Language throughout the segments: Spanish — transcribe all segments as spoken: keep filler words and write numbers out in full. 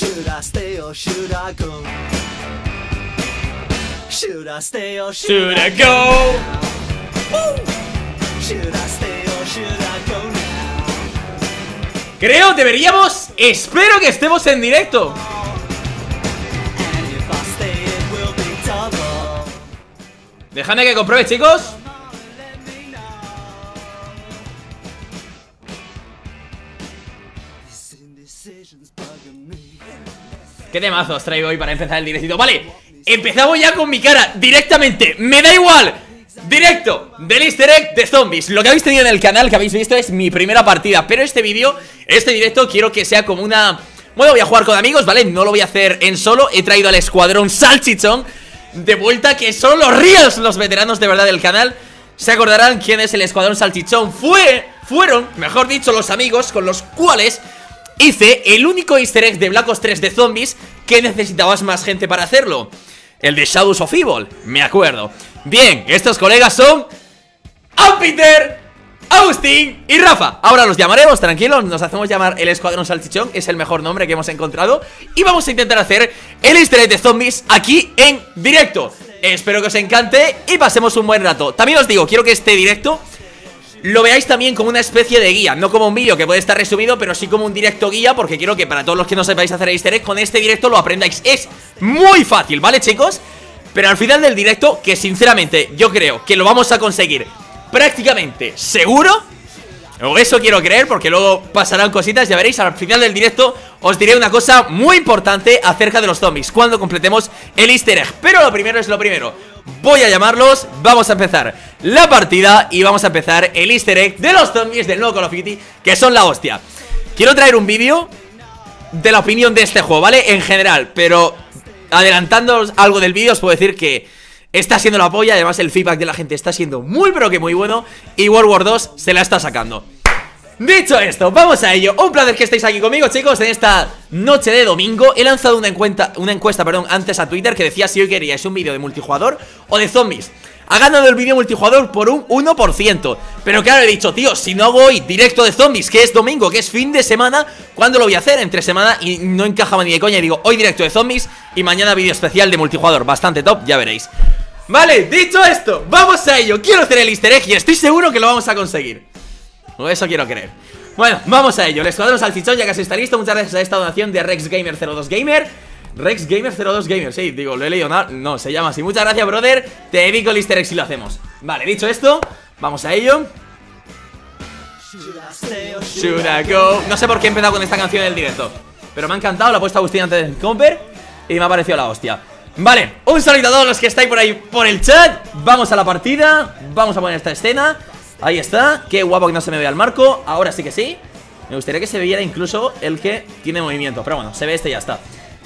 Should I stay or should I go? Should I stay or should, Should I I go? Woo! Should I stay or should I go now? Creo, deberíamos... Espero que estemos en directo. And if I stay, it will be double. Déjame que compruebe, chicos. These indecisions bugging me. ¿Qué temazos traigo hoy para empezar el directito? Vale, empezamos ya con mi cara directamente. Me da igual. Directo del easter egg de zombies. Lo que habéis tenido en el canal, que habéis visto, es mi primera partida. Pero este vídeo, este directo, quiero que sea como una... Bueno, voy a jugar con amigos, ¿vale? No lo voy a hacer en solo. He traído al escuadrón Salchichón de vuelta, que son los reals, los veteranos de verdad del canal. Se acordarán quién es el escuadrón Salchichón. Fue, fueron, mejor dicho, los amigos con los cuales hice el único easter egg de Black Ops tres de zombies que necesitabas más gente para hacerlo. El de Shadows of Evil, me acuerdo. Bien, estos colegas son Peter, Agustín y Rafa. Ahora los llamaremos, tranquilos, nos hacemos llamar el escuadrón Salchichón. Es el mejor nombre que hemos encontrado. Y vamos a intentar hacer el easter egg de zombies aquí en directo. Espero que os encante y pasemos un buen rato. También os digo, quiero que este directo lo veáis también como una especie de guía, no como un vídeo que puede estar resumido, pero sí como un directo guía, porque quiero que para todos los que no sepáis hacer easter egg, con este directo lo aprendáis. Es muy fácil, ¿vale, chicos? Pero al final del directo, que sinceramente yo creo que lo vamos a conseguir prácticamente seguro, o eso quiero creer, porque luego pasarán cositas, ya veréis. Al final del directo os diré una cosa muy importante acerca de los zombies cuando completemos el easter egg. Pero lo primero es lo primero. Voy a llamarlos, vamos a empezar la partida y vamos a empezar el easter egg de los zombies del nuevo Call of Duty, que son la hostia. Quiero traer un vídeo de la opinión de este juego, ¿vale? En general, pero adelantándoos algo del vídeo os puedo decir que está siendo la polla. Además el feedback de la gente está siendo muy pero que muy bueno, y World War dos se la está sacando. Dicho esto, vamos a ello. Un placer que estéis aquí conmigo, chicos, en esta noche de domingo. He lanzado una encuesta, una encuesta perdón, antes a Twitter, que decía si hoy queríais un vídeo de multijugador o de zombies. Ha ganado el vídeo multijugador por un uno por ciento. Pero claro, he dicho, tío, si no hago hoy directo de zombies, que es domingo, que es fin de semana, ¿cuándo lo voy a hacer? Entre semana, y no encajaba ni de coña. Y digo, hoy directo de zombies y mañana vídeo especial de multijugador. Bastante top, ya veréis. Vale, dicho esto, vamos a ello. Quiero hacer el easter egg y estoy seguro que lo vamos a conseguir. O eso quiero creer. Bueno, vamos a ello. El escuadrón Salchichón ya casi está listo. Muchas gracias a esta donación de Rex Gamer cero dos Gamer. Rex Gamer cero dos Gamer, sí, digo, lo he leído, no, no, se llama así. Muchas gracias, brother. Te dedico el easter egg si lo hacemos. Vale, dicho esto, vamos a ello. Should I go? No sé por qué he empezado con esta canción en el directo, pero me ha encantado, la ha puesto Agustín antes del comper y me ha parecido la hostia. Vale, un saludo a todos los que estáis por ahí por el chat. Vamos a la partida, vamos a poner esta escena. Ahí está, qué guapo que no se me vea el marco. Ahora sí que sí. Me gustaría que se viera incluso el que tiene movimiento, pero bueno, se ve este y ya está.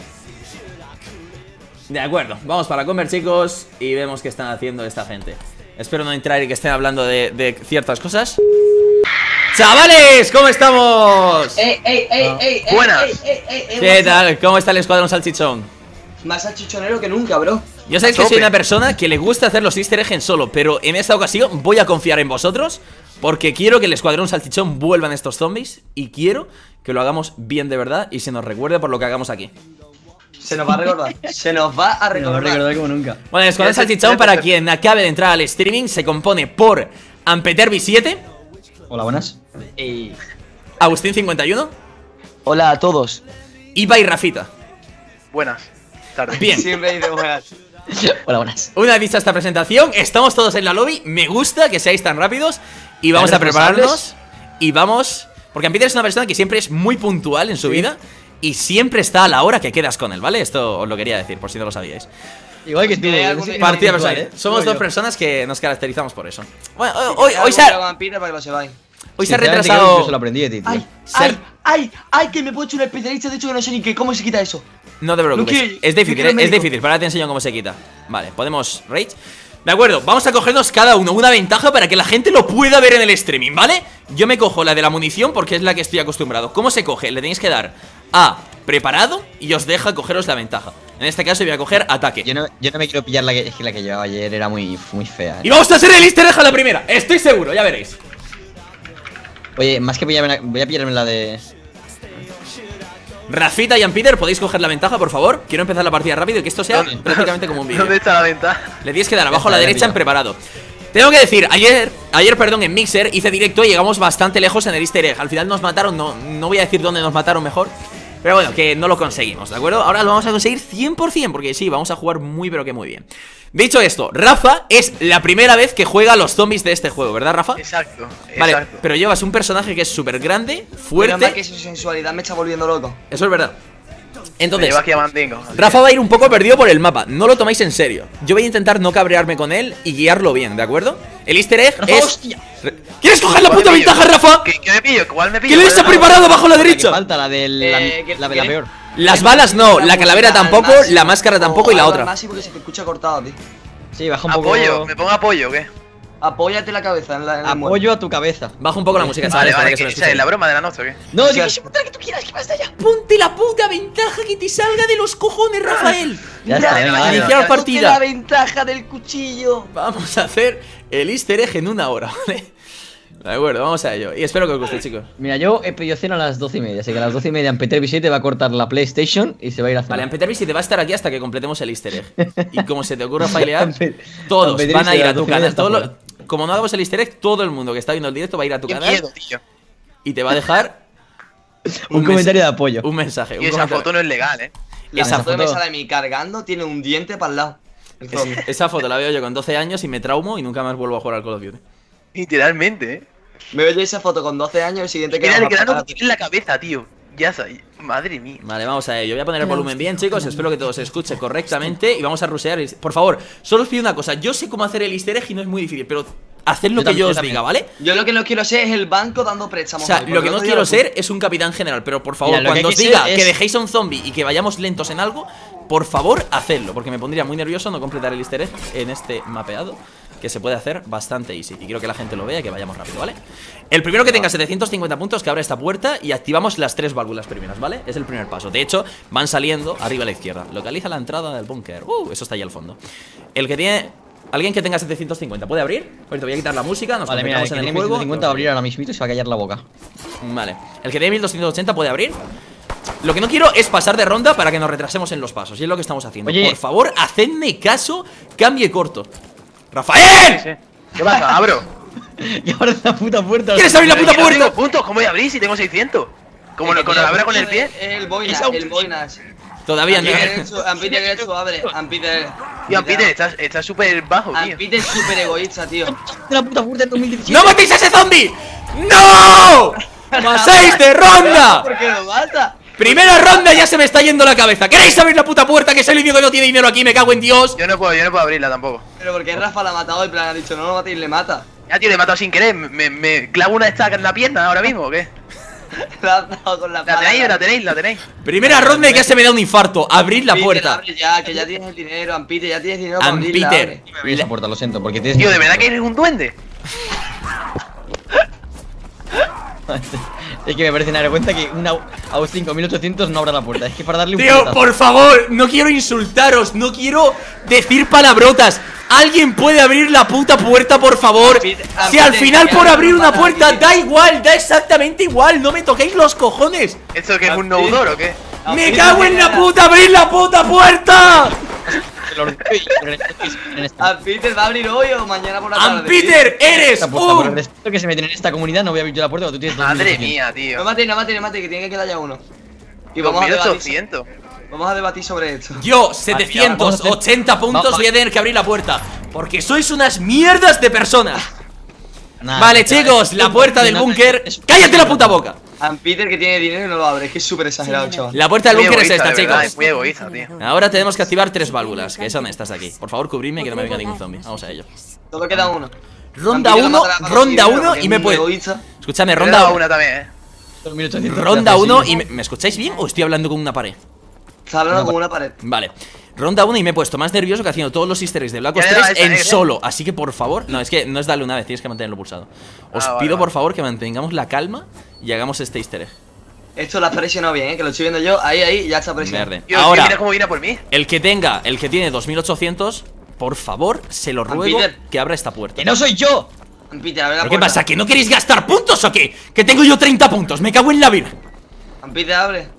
De acuerdo, vamos para comer, chicos, y vemos qué están haciendo esta gente. Espero no entrar y que estén hablando de, de ciertas cosas. ¡Chavales! ¿Cómo estamos? ¡Ey, ey, ey, ey! Buenas. ey, ey, ey, ey, ¿Qué tal? ¿Cómo está el escuadrón Salchichón? Más salchichonero que nunca, bro. Yo sabéis que soy una persona que le gusta hacer los easter eggs en solo, pero en esta ocasión voy a confiar en vosotros, porque quiero que el escuadrón Salchichón vuelvan estos zombies y quiero que lo hagamos bien de verdad y se nos recuerde por lo que hagamos aquí. Se nos va a recordar. Se nos va a recordar. No recordar como nunca. Bueno, el escuadrón Salchichón, para quien acabe de entrar al streaming, se compone por Ampeterbi siete. Hola, buenas. Y... Agustín cincuenta y uno. Hola a todos. Iba y Rafita. Buenas tardes. Bien. Siempre dice buenas. Hola, buenas. Una vez vista esta presentación, estamos todos en la lobby. Me gusta que seáis tan rápidos. Y vamos a prepararnos. Y vamos... Porque Ampeter es una persona que siempre es muy puntual en su vida y siempre está a la hora que quedas con él, ¿vale? Esto os lo quería decir, por si no lo sabíais. Igual que estoy. Partida personal, ¿eh? Somos dos personas que nos caracterizamos por eso. Bueno, hoy, hoy, hoy se ha... para que lo sepáis. Hoy se ha Sinceramente, retrasado... creo que se lo aprendí de ti, tío. ¡Ay! Se- ¡Ay! ¡Ay! ¡Ay! Que me puedo echar un especialista. De hecho, que no sé ni qué. ¿Cómo se quita eso? No te preocupes, No quiero- es yo difícil, quiero eh, es médico. difícil, pero ahora te enseño cómo se quita. Vale, podemos rage. De acuerdo, vamos a cogernos cada uno una ventaja para que la gente lo pueda ver en el streaming, ¿vale? Yo me cojo la de la munición porque es la que estoy acostumbrado. ¿Cómo se coge? Le tenéis que dar a preparado y os deja cogeros la ventaja. En este caso voy a coger ataque. Yo no, yo no me quiero pillar la que, es que la que llevaba ayer era muy, muy fea. Y vamos a hacer el easter egg a la primera, estoy seguro, ya veréis. Oye, más que pillarme la, voy a pillarme la de. Rafita y Peter, podéis coger la ventaja, por favor. Quiero empezar la partida rápido y que esto sea ¿Dónde? prácticamente como un vídeo. ¿Dónde está la ventaja? Le tienes que dar abajo a Ya la está, ya derecha en pillo. preparado. Tengo que decir, ayer, ayer perdón, en Mixer hice directo y llegamos bastante lejos en el easter egg. Al final nos mataron, no, no voy a decir dónde nos mataron mejor, pero bueno, que no lo conseguimos, ¿de acuerdo? Ahora lo vamos a conseguir cien por cien, porque sí, vamos a jugar muy pero que muy bien. Dicho esto, Rafa es la primera vez que juega a los zombies de este juego, ¿verdad, Rafa? Exacto, Vale, exacto. pero llevas un personaje que es súper grande, Menos mal fuerte. que su sensualidad me está volviendo loco. Eso es verdad. Me Entonces, lleva aquí a Mandingo. Rafa va a ir un poco perdido por el mapa. No lo tomáis en serio. Yo voy a intentar no cabrearme con él y guiarlo bien, ¿de acuerdo? El easter egg Rafa, es... hostia. ¿Quieres coger la ¿Cuál puta me pillo? ventaja, Rafa? ¿Qué, qué me pillo? ¿Cuál me pillo? ¿Qué le ¿Cuál está es la- preparado abajo a la La que derecha? falta, la del. La, Eh, ¿qué- la, la qué- peor. Las balas no, la calavera tampoco, la máscara tampoco y la otra. Máximo que se te escucha cortado, tío. Sí, baja un poco. Apoyo, ¿me pongo apoyo o qué? Apóyate la cabeza en la en el muelle. Apoyo a tu cabeza. Baja un poco la música, Vale, chavales, para vale, que se que lo esa es escuche. la broma de la noche o qué? No, O digo, sea, que que tú quieras, que vas allá. Ponte la puta ventaja que te salga de los cojones, Rafael. Ya está, venga, dale. Iniciar Ponte partida. la ventaja del cuchillo. Vamos a hacer el easter egg en una hora, ¿vale? De acuerdo, vamos a ello. Y espero que os guste, chicos. Mira, yo he pedido cena a las doce y media, así que a las doce y media en Peter Visite va a cortar la PlayStation y se va a ir a cenar. Vale, Ampetervis, te va a estar aquí hasta que completemos el easter egg. Y como se te ocurra failear, Ampe- todos Ampetervis van a ir a a las tu doce y media canal. está Todo lo- fuera. como no hagamos el easter egg, todo el mundo que está viendo el directo va a ir a tu Qué canal miedo, tío. y te va a dejar Un mens- comentario de apoyo. un mensaje. Y un esa comentario. foto no es legal, eh. La Esa foto que me foto- sale de mí cargando tiene un diente para el lado. El zombie. Es- esa foto la veo yo con doce años y me traumo y nunca más vuelvo a jugar al Call of Duty. Literalmente, eh. Me veo yo esa foto con doce años y el siguiente que Mira el vamos a grano parar. que tiene en la cabeza, tío. Ya sabes. Madre mía. Vale, vamos a ello. Voy a poner el volumen bien, chicos. Espero que todo se escuche correctamente. Y vamos a rusear. Por favor, solo os pido una cosa. Yo sé cómo hacer el easter egg y no es muy difícil, pero haced lo Yo que también, yo yo os también. diga, ¿vale? Yo lo que no quiero ser es el banco dando O préstamos. sea, hoy, porque lo que el no otro día quiero lo puse. ser es un capitán general. Pero por favor, Mira, lo que cuando hay os que diga ser que es- dejéis a un zombie y que vayamos lentos en algo, por favor, hacedlo. Porque me pondría muy nervioso no completar el easter egg en este mapeado, que se puede hacer bastante easy. Y quiero que la gente lo vea y que vayamos rápido, ¿vale? El primero que tenga setecientos cincuenta puntos que abra esta puerta y activamos las tres válvulas primeras, ¿vale? Es el primer paso. De hecho, van saliendo arriba a la izquierda. Localiza la entrada del búnker. Uh, eso está ahí al fondo. El que tiene... Alguien que tenga setecientos cincuenta, ¿puede abrir? Ahorita voy a quitar la música, nos Vale, mira, el concentramos que en tiene el mil juego. ciento cincuenta va a abrir ahora mismito y se va a callar la boca. Vale. El que tiene mil doscientos ochenta puede abrir. Lo que no quiero es pasar de ronda para que nos retrasemos en los pasos. Y es lo que estamos haciendo. Oye. Por favor, hacedme caso. Cambie corto. ¡Rafael! Sí. ¿Qué pasa? Abro. Y ahora la puta puerta. ¿Quieres abrir la Pero puta que no tengo puerta? puntos, ¿cómo voy a abrir si tengo seiscientos? Como El lo, que con tiene la abra con el es- pie. es El boinas, Esa- el boinas. Todavía no. Ampite que eres tú, Ampite que eres tú, abre. Ampite. Tío, Peter, estás estás súper bajo, tío. Ampite es súper egoísta, tío. La puta puerta en dos mil diecisiete. ¡No matéis a ese zombie! ¡No! ¡Pasáis de ronda! ¿Por qué lo mata? Primera ronda ya se me está yendo la cabeza. ¿Queréis abrir la puta puerta? Que soy el único que no tiene dinero aquí, me cago en Dios. Yo no puedo, yo no puedo abrirla tampoco. Pero porque Rafa la ha matado y plan ha dicho no lo matéis, le mata. Ya, tío, le he matado sin querer. ¿Me, me clavo una estaca en la pierna ahora mismo o qué? La ha dado con la La tenéis, la tenéis, la tenéis. Primera ronda y ya se me da un infarto. Abrid la Peter, puerta. abre ya, que ya tienes el dinero, Ampite, ya tienes dinero para Am abrirla, Peter. abre. Abrir esa puerta, lo siento, porque tienes. Tío, ¿de verdad que eres un duende? Es que me parece una vergüenza que una Austin con mil ochocientos no abra la puerta. Es que para darle un Tío, puñetazo. por favor, no quiero insultaros, no quiero decir palabrotas. ¿Alguien puede abrir la puta puerta, por favor? Peter, Si al Peter, final que por abra abrir una para puerta ti. da igual, da exactamente igual, no me toquéis los cojones. ¿Esto que es un Peter. noudor o qué? ¡Me Peter, cago en la Peter. puta! ¡Abrir la puta puerta! Se lo ordeno y- pero en este- en esta- Ampite va a abrir hoy o mañana por la tarde. ¡Am Peter, eres esta puerta, por el un... respeto que se meten en esta comunidad, no voy a abrir yo la puerta cuando tú tienes dos mil Madre ochocientos. mía, No tío. mate, no mate, no mate, que tiene que quedar ya uno. Y vamos a, debatir, dos mil ochocientos. vamos a debatir sobre esto. Yo, setecientos ochenta puntos, voy a tener que abrir la puerta. Porque sois unas mierdas de personas. Nah, Vale, nada, chicos, es- la puerta del nada, búnker. es- ¡Cállate la puta boca! Ampiter que tiene dinero y no lo abre, es que es súper exagerado, chaval. La puerta del Muy búnker es egoísta, esta, de verdad, chicos. es muy egoísta, tío. Ahora tenemos que activar tres válvulas, que son estas de aquí. Por favor, cubridme que no me venga ningún zombie. Vamos a ello. Solo queda uno. Ronda Ampite lo uno, matará para ronda conseguir dinero, uno porque y es me muy puedo. egoísta. Escúchame, Le he dado ronda una también, eh. dos mil ochocientos. Ronda Sí, uno sí. y me, ¿me escucháis bien o estoy hablando con una pared? Está hablando como una pared. Vale. Ronda uno y me he puesto más nervioso que haciendo todos los easter eggs de Black Ops Ya le tres daba en esa, ¿eh? solo. Así que por favor, no, es que no es darle una vez, tienes que mantenerlo pulsado. Os Ah, vale, pido por vale. favor que mantengamos la calma y hagamos este easter egg. Esto lo has presionado bien, eh, que lo estoy viendo yo. Ahí, ahí, ya está presionado. Verde. Tío, Ahora, mira cómo viene a por mí. el que tenga, el que tiene dos mil ochocientos, por favor, se lo ruego Peter. que abra esta puerta. ¡Que no soy yo! Ampiter, abre la ¿Pero qué puerta. pasa? ¿Que no queréis gastar puntos o qué? ¿Que tengo yo treinta puntos? ¡Me cago en la vida! Ampiter, abre.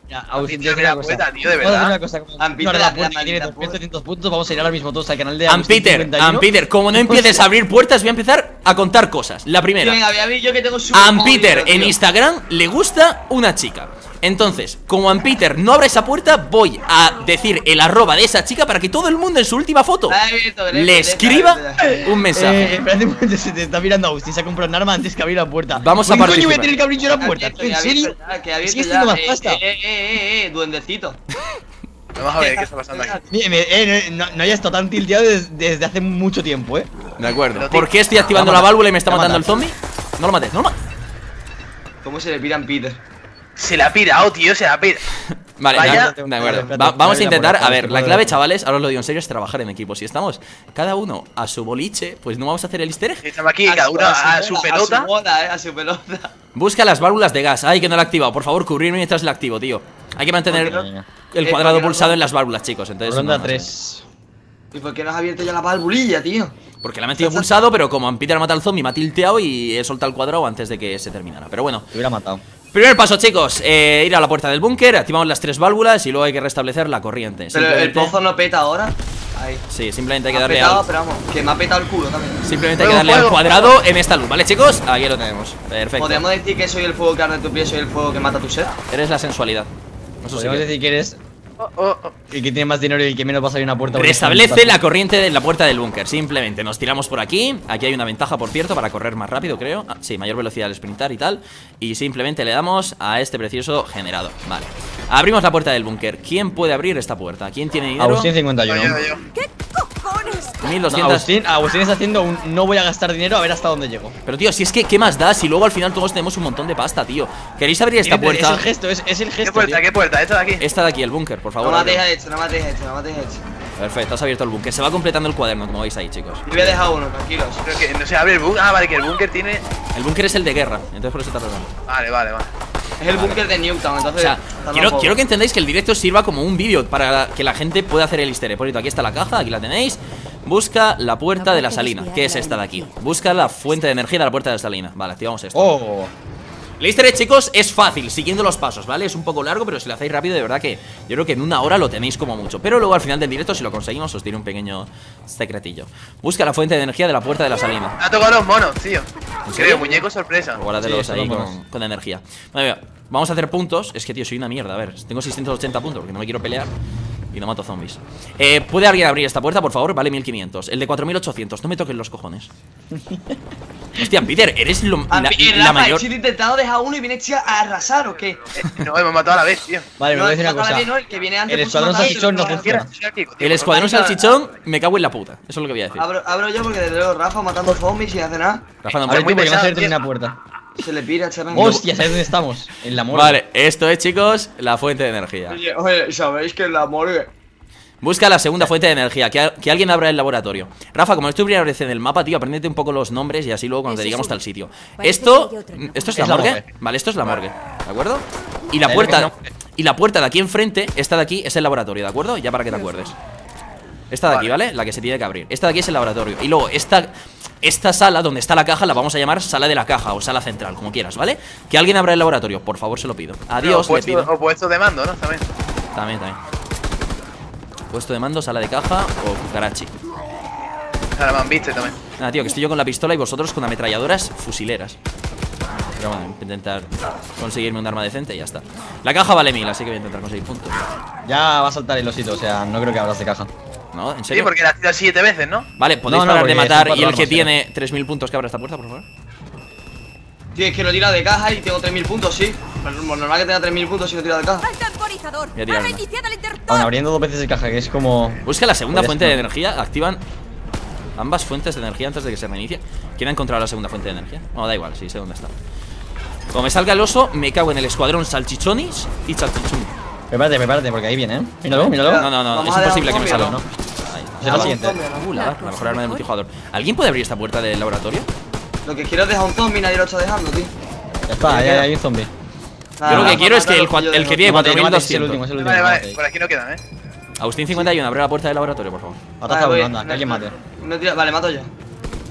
Ya, Agustín, Tío, te mira, una cosa. puerta, tío, de Vamos a hacer verdad. una cosa. Como- Ampiter, No, la- la la puerta tiene maldita dos mil trescientos puntos. Vamos a ir ahora mismo todos al canal de Agustín Ampeter, cincuenta y uno. Ampeter, como no empieces a abrir puertas, voy a empezar a contar cosas. La primera. Venga, voy a ver yo que tengo su. A Ampeter en Instagram le gusta una chica. Entonces, como Ampeter no abre esa puerta, voy a decir el arroba de esa chica para que todo el mundo en su última foto La he abierto, la he le abierto, escriba la he abierto. un Eh, mensaje. espérate un momento, se te está mirando Agustín. Se ha comprado un arma antes que abrir la puerta. Vamos a ¿Por qué coño voy participar. a tener que abrir yo la Que ha puerta? abierto, ¿En que ha serio? abierto ya, que ha abierto ¿Sigues ya. teniendo más Eh, pasta? Eh, eh, eh, eh, duendecito. Vamos a ver qué está pasando aquí. Mire, me- eh, no, no haya estado tan tilteado des- desde hace mucho tiempo, eh. De acuerdo. Pero, ¿Por tío, qué estoy activando la la mata. válvula y me está La matando mata. el zombie? No lo mates, no lo mates. ¿Cómo se le pira a Peter? Se la ha pirado, tío, se la ha pirado. Vale, Vaya. ya, de acuerdo. Espérate, Va- vamos a espérate, intentar, espérate, a ver, la espérate. clave, chavales, ahora os lo digo en serio, es trabajar en equipo. Si estamos cada uno a su boliche, pues no vamos a hacer el easter egg. Estamos aquí, cada uno a su A pelota. su bola, eh, a su pelota. Busca las válvulas de gas. Ay, que no la he activado. Por favor, cubrirme mientras la activo, tío. Hay que mantener ¿Por qué no? el Eh, cuadrado ¿por qué no? pulsado en las válvulas, chicos. Entonces, Ronda no- tres. ¿Y por qué no has abierto ya la valvulilla, tío? Porque la he metido pulsado, pero como Peter ha matado al zombie, me ha tilteado y he soltado el cuadrado antes de que se terminara. Pero bueno. Te hubiera matado. Primer paso, chicos, eh, ir a la puerta del búnker, activamos las tres válvulas y luego hay que restablecer la corriente. Pero el Simplemente- pozo no peta ahora. Ahí. Sí, simplemente hay que Ha darle petado, al, pero vamos, que me ha petado el culo también. simplemente hay que Fuego, darle al fuego, cuadrado en esta luz, ¿vale, chicos? Aquí lo tenemos. Perfecto. Podríamos decir que soy el fuego que arde en tu pie, soy el fuego que mata tu sed. Eres la sensualidad. Eso sí Podríamos que- decir que eres Oh, oh, oh. el que tiene más dinero y el que menos va a salir una puerta. porque Restablece es un la corriente de la puerta del búnker. Simplemente nos tiramos por aquí. Aquí hay una ventaja, por cierto, para correr más rápido, creo. Ah, sí, mayor velocidad al sprintar y tal. Y simplemente le damos a este precioso generador. Vale. Abrimos la puerta del búnker. ¿Quién puede abrir esta puerta? ¿Quién tiene dinero? Agustín cincuenta y uno. Yo, yo, yo. mil No, doscientos. Agustín, Agustín está haciendo un no voy a gastar dinero a ver hasta dónde llego. Pero tío, si es que, ¿qué más da? Si luego al final todos tenemos un montón de pasta, tío. ¿Queréis abrir esta Fíjate, puerta? Es el gesto, es, es el gesto. ¿Qué puerta? tío. ¿Qué puerta? Esta de aquí. Esta de aquí, el búnker, por No favor. matéis ábrelo. a este, no matéis a este, no matéis a este. Perfecto, has abierto el búnker. Se va completando el cuaderno, como veis ahí, chicos. Yo voy a dejar uno, tranquilos. Creo que no se abre el búnker. Ah, vale, que el búnker tiene. El búnker es el de guerra, entonces por eso está tardando. Vale, vale, vale. Es el búnker de Newtown, O entonces. sea, está quiero, loco. quiero que entendáis que el directo sirva como un vídeo para que la gente pueda hacer el easter egg. Por cierto, aquí está la caja, aquí la tenéis. Busca la puerta de la salina, que es esta de aquí. Busca la fuente de energía de la puerta de la salina. Vale, activamos esto. Oh, El easter egg, chicos, es fácil, siguiendo los pasos, ¿vale? Es un poco largo, pero si lo hacéis rápido, de verdad que yo creo que en una hora lo tenéis como mucho. Pero luego al final del directo, si lo conseguimos, os diré un pequeño secretillo. Busca la fuente de energía de la puerta de la salina. Me ha tocado los monos, tío. serio? Creo, muñeco sorpresa. Guárdatelos Sí, ahí son con, buenos. con energía. Vale, mira, vamos a hacer puntos. Es que, tío, soy una mierda. A ver, tengo seiscientos ochenta puntos porque no me quiero pelear y no mato zombies. Eh, ¿Puede alguien abrir esta puerta, por favor? Vale, mil quinientos. El de cuatro mil ochocientos. No me toquen los cojones. Hostia, Peter, eres lo- Ah, la, eh, la Rafa, mayor. he intentado dejar uno y viene este a arrasar o qué. Eh, no, hemos matado a la vez, tío. vale, me No, voy a decir una mátala cosa. bien, ¿no? El que viene antes El puso escuadrón matar y salchichón no otro funciona. Soy aquí, tío. El escuadrón Vale, salchichón me cago en la puta. Eso es lo que voy a decir. Abro, abro yo porque desde luego Rafa matando zombies y hace nada. Rafa, no A ver, puede- tú, porque no pesado, se termina tío. una puerta. Se le pira, chaval. Hostia, ¿sabes dónde estamos? En la morgue. Vale, esto es, chicos, la fuente de energía. Oye, oye, sabéis que en la morgue. Busca la segunda fuente de energía, que, que alguien abra el laboratorio. Rafa, como estoy primera vez en el mapa, tío, aprendete un poco los nombres y así luego cuando te Ese digamos es uno. tal sitio. Parece Esto, que hay otro. esto es Es la la morgue. morgue. Vale, esto es la morgue, ¿de acuerdo? Y la Ahí lo puerta, que no- y la puerta de aquí enfrente, esta de aquí, es el laboratorio, ¿de acuerdo? Ya para que te acuerdes. Esta de aquí, ¿vale? La que se tiene que abrir. Esta de aquí es el laboratorio. Y luego esta, esta sala donde está la caja la vamos a llamar sala de la caja o sala central, como quieras, ¿vale? Que alguien abra el laboratorio, por favor, se lo pido. Adiós, le puesto, pido. o puesto de mando, ¿no? También. También, también. Puesto de mando, sala de caja o cucarachi. Ahora me han visto también. Nada, tío, que estoy yo con la pistola y vosotros con ametralladoras fusileras. Pero bueno, voy a intentar conseguirme un arma decente y ya está. La caja vale mil, así que voy a intentar conseguir puntos. Ya va a saltar el osito, o sea, no creo que abras de caja. ¿No? ¿En Sí, serio? porque la has tirado siete veces, ¿no? Vale, podéis No, no, parar de porque matar son y el cuatro que armas, tiene tres mil puntos que abra esta puerta, por favor. Tío, es que lo tira de caja y tengo tres mil puntos, sí. Pero es normal que tenga tres mil puntos si lo tira de caja. ¡Al temporizador! Voy a tirar ¡Ha una. reiniciado el interruptor! Aún abriendo dos veces de caja, que es como. Busca la segunda Pues fuente no. de energía. Activan ambas fuentes de energía antes de que se reinicie. ¿Quién ha encontrado la segunda fuente de energía? No, da igual, sí, sé dónde está. Como me salga el oso, me cago en el escuadrón salchichonis y salchichón. Prepárate, prepárate, porque ahí viene, ¿eh? Míralo, míralo. No, no, no, Vamos es a dejar imposible que me un salga, zombie, ¿no? Ahí. Será la siguiente. Uh, la, la mejor arma de multijugador. ¿Alguien puede abrir esta puerta del laboratorio? Lo que quiero es dejar un zombie, nadie lo está dejando, tío. Ya está, ahí hay un zombie. Nada, Yo lo que Rafa, quiero es que el, mátalo, cua- yo el que dejo. tiene No mates, no mates, es el cuatro mil último, es doscientos. el último. Vale, no vale, mates. por aquí no quedan, ¿eh? Agustín cincuenta y uno, abre la puerta del laboratorio, por favor. Mata Vale, a uno, voy. anda, que alguien mate. No tira- Vale, mato yo.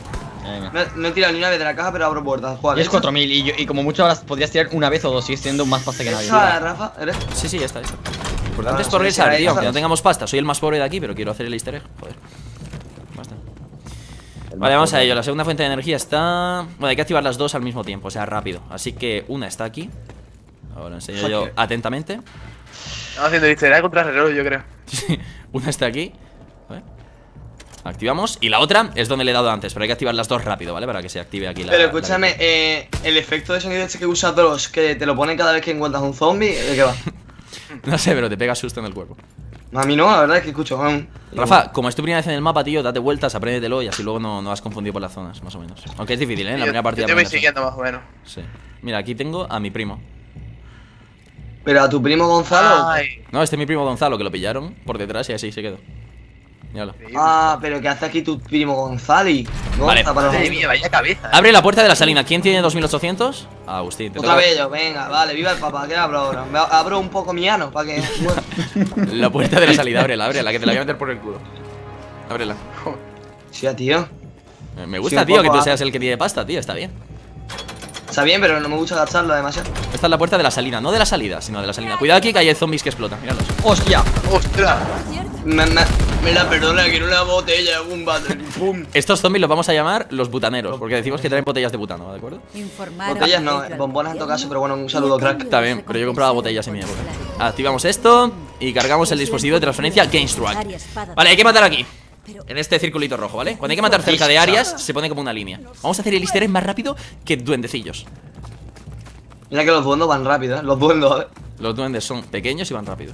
Venga. No, no he tirado ni una vez de la caja, pero abro puertas. ¿Cuál? Y es ¿Esta? cuatro mil y, yo- y como mucho ahora podrías tirar una vez o dos, sigues teniendo más pasta que nadie. ¿Esa, Rafa? ¿Eres? Sí, sí, ya está, ya está. Lo importante Vale, es progresar, sí, sí, tío, ahí- aunque no tengamos pasta. Soy el más pobre de aquí, pero quiero hacer el easter egg. Joder. Basta. Vale, vamos a ello. La segunda fuente de energía está... Bueno, hay que activar las dos al mismo tiempo, o sea, rápido. Así que una está aquí. Ahora enseño yo atentamente. Estamos haciendo el easter egg contra el reloj, yo creo. Una está aquí. Vale. Activamos. Y la otra es donde le he dado antes, pero hay que activar las dos rápido, ¿vale? Para que se active aquí la... Pero la- escúchame, eh, el efecto de sonido este que usa Dross, que te lo pone cada vez que encuentras un zombie, ¿de qué va? No sé, pero te pega susto en el cuerpo. A mí no, la verdad es que escucho. um, Rafa, como es tu primera vez en el mapa, tío, date vueltas, apréndetelo y así luego no, no vas confundido por las zonas, más o menos. Aunque es difícil, ¿eh? En la Yo- primera partida Yo te voy aprendes eso. siguiendo más o menos. Sí. Mira, aquí tengo a mi primo. Pero a tu primo Gonzalo. Ay, No, este es mi primo Gonzalo, que lo pillaron por detrás y así se quedó. Míralo. Ah, pero ¿qué hace aquí tu primo Gonzali? Vale. Gonza, para madre los- mía, vaya cabeza. Abre la puerta de la salina. ¿Quién tiene dos mil ochocientos? Ah, Agustín. te Otra toca. vez yo, venga, vale, viva el papá, ¿qué abro ahora? Me abro un poco miano, para que... Bueno. La puerta de la salida, ábrela, ábrela, que te la voy a meter por el culo. Ábrela. Sí, tío. Eh, Me Sí, gusta, un tío, poco, que tú ah. seas el que tiene pasta, tío, está bien. Está bien, pero no me gusta gastarlo demasiado. Esta es la puerta de la salina, no de la salida, sino de la salina. Cuidado aquí que hay zombies que explotan, míralos. ¡Hostia! ¡Ostras! Me, me, mira, perdona, quiero una botella, un battle, pum. Estos zombies los vamos a llamar los butaneros, porque decimos que traen botellas de butano, ¿de acuerdo? Botellas no, bombonas en todo caso, pero bueno, un saludo, crack. Está bien, pero yo compraba botellas en mi época. Activamos esto y cargamos el dispositivo de transferencia GameStruck. Vale, hay que matar aquí, en este circulito rojo, ¿vale? Cuando hay que matar cerca de áreas, se pone como una línea. Vamos a hacer el easter egg más rápido que duendecillos. Mira que los duendos van rápido, ¿eh? Los duendos, ¿eh? Los duendes son pequeños y van rápido.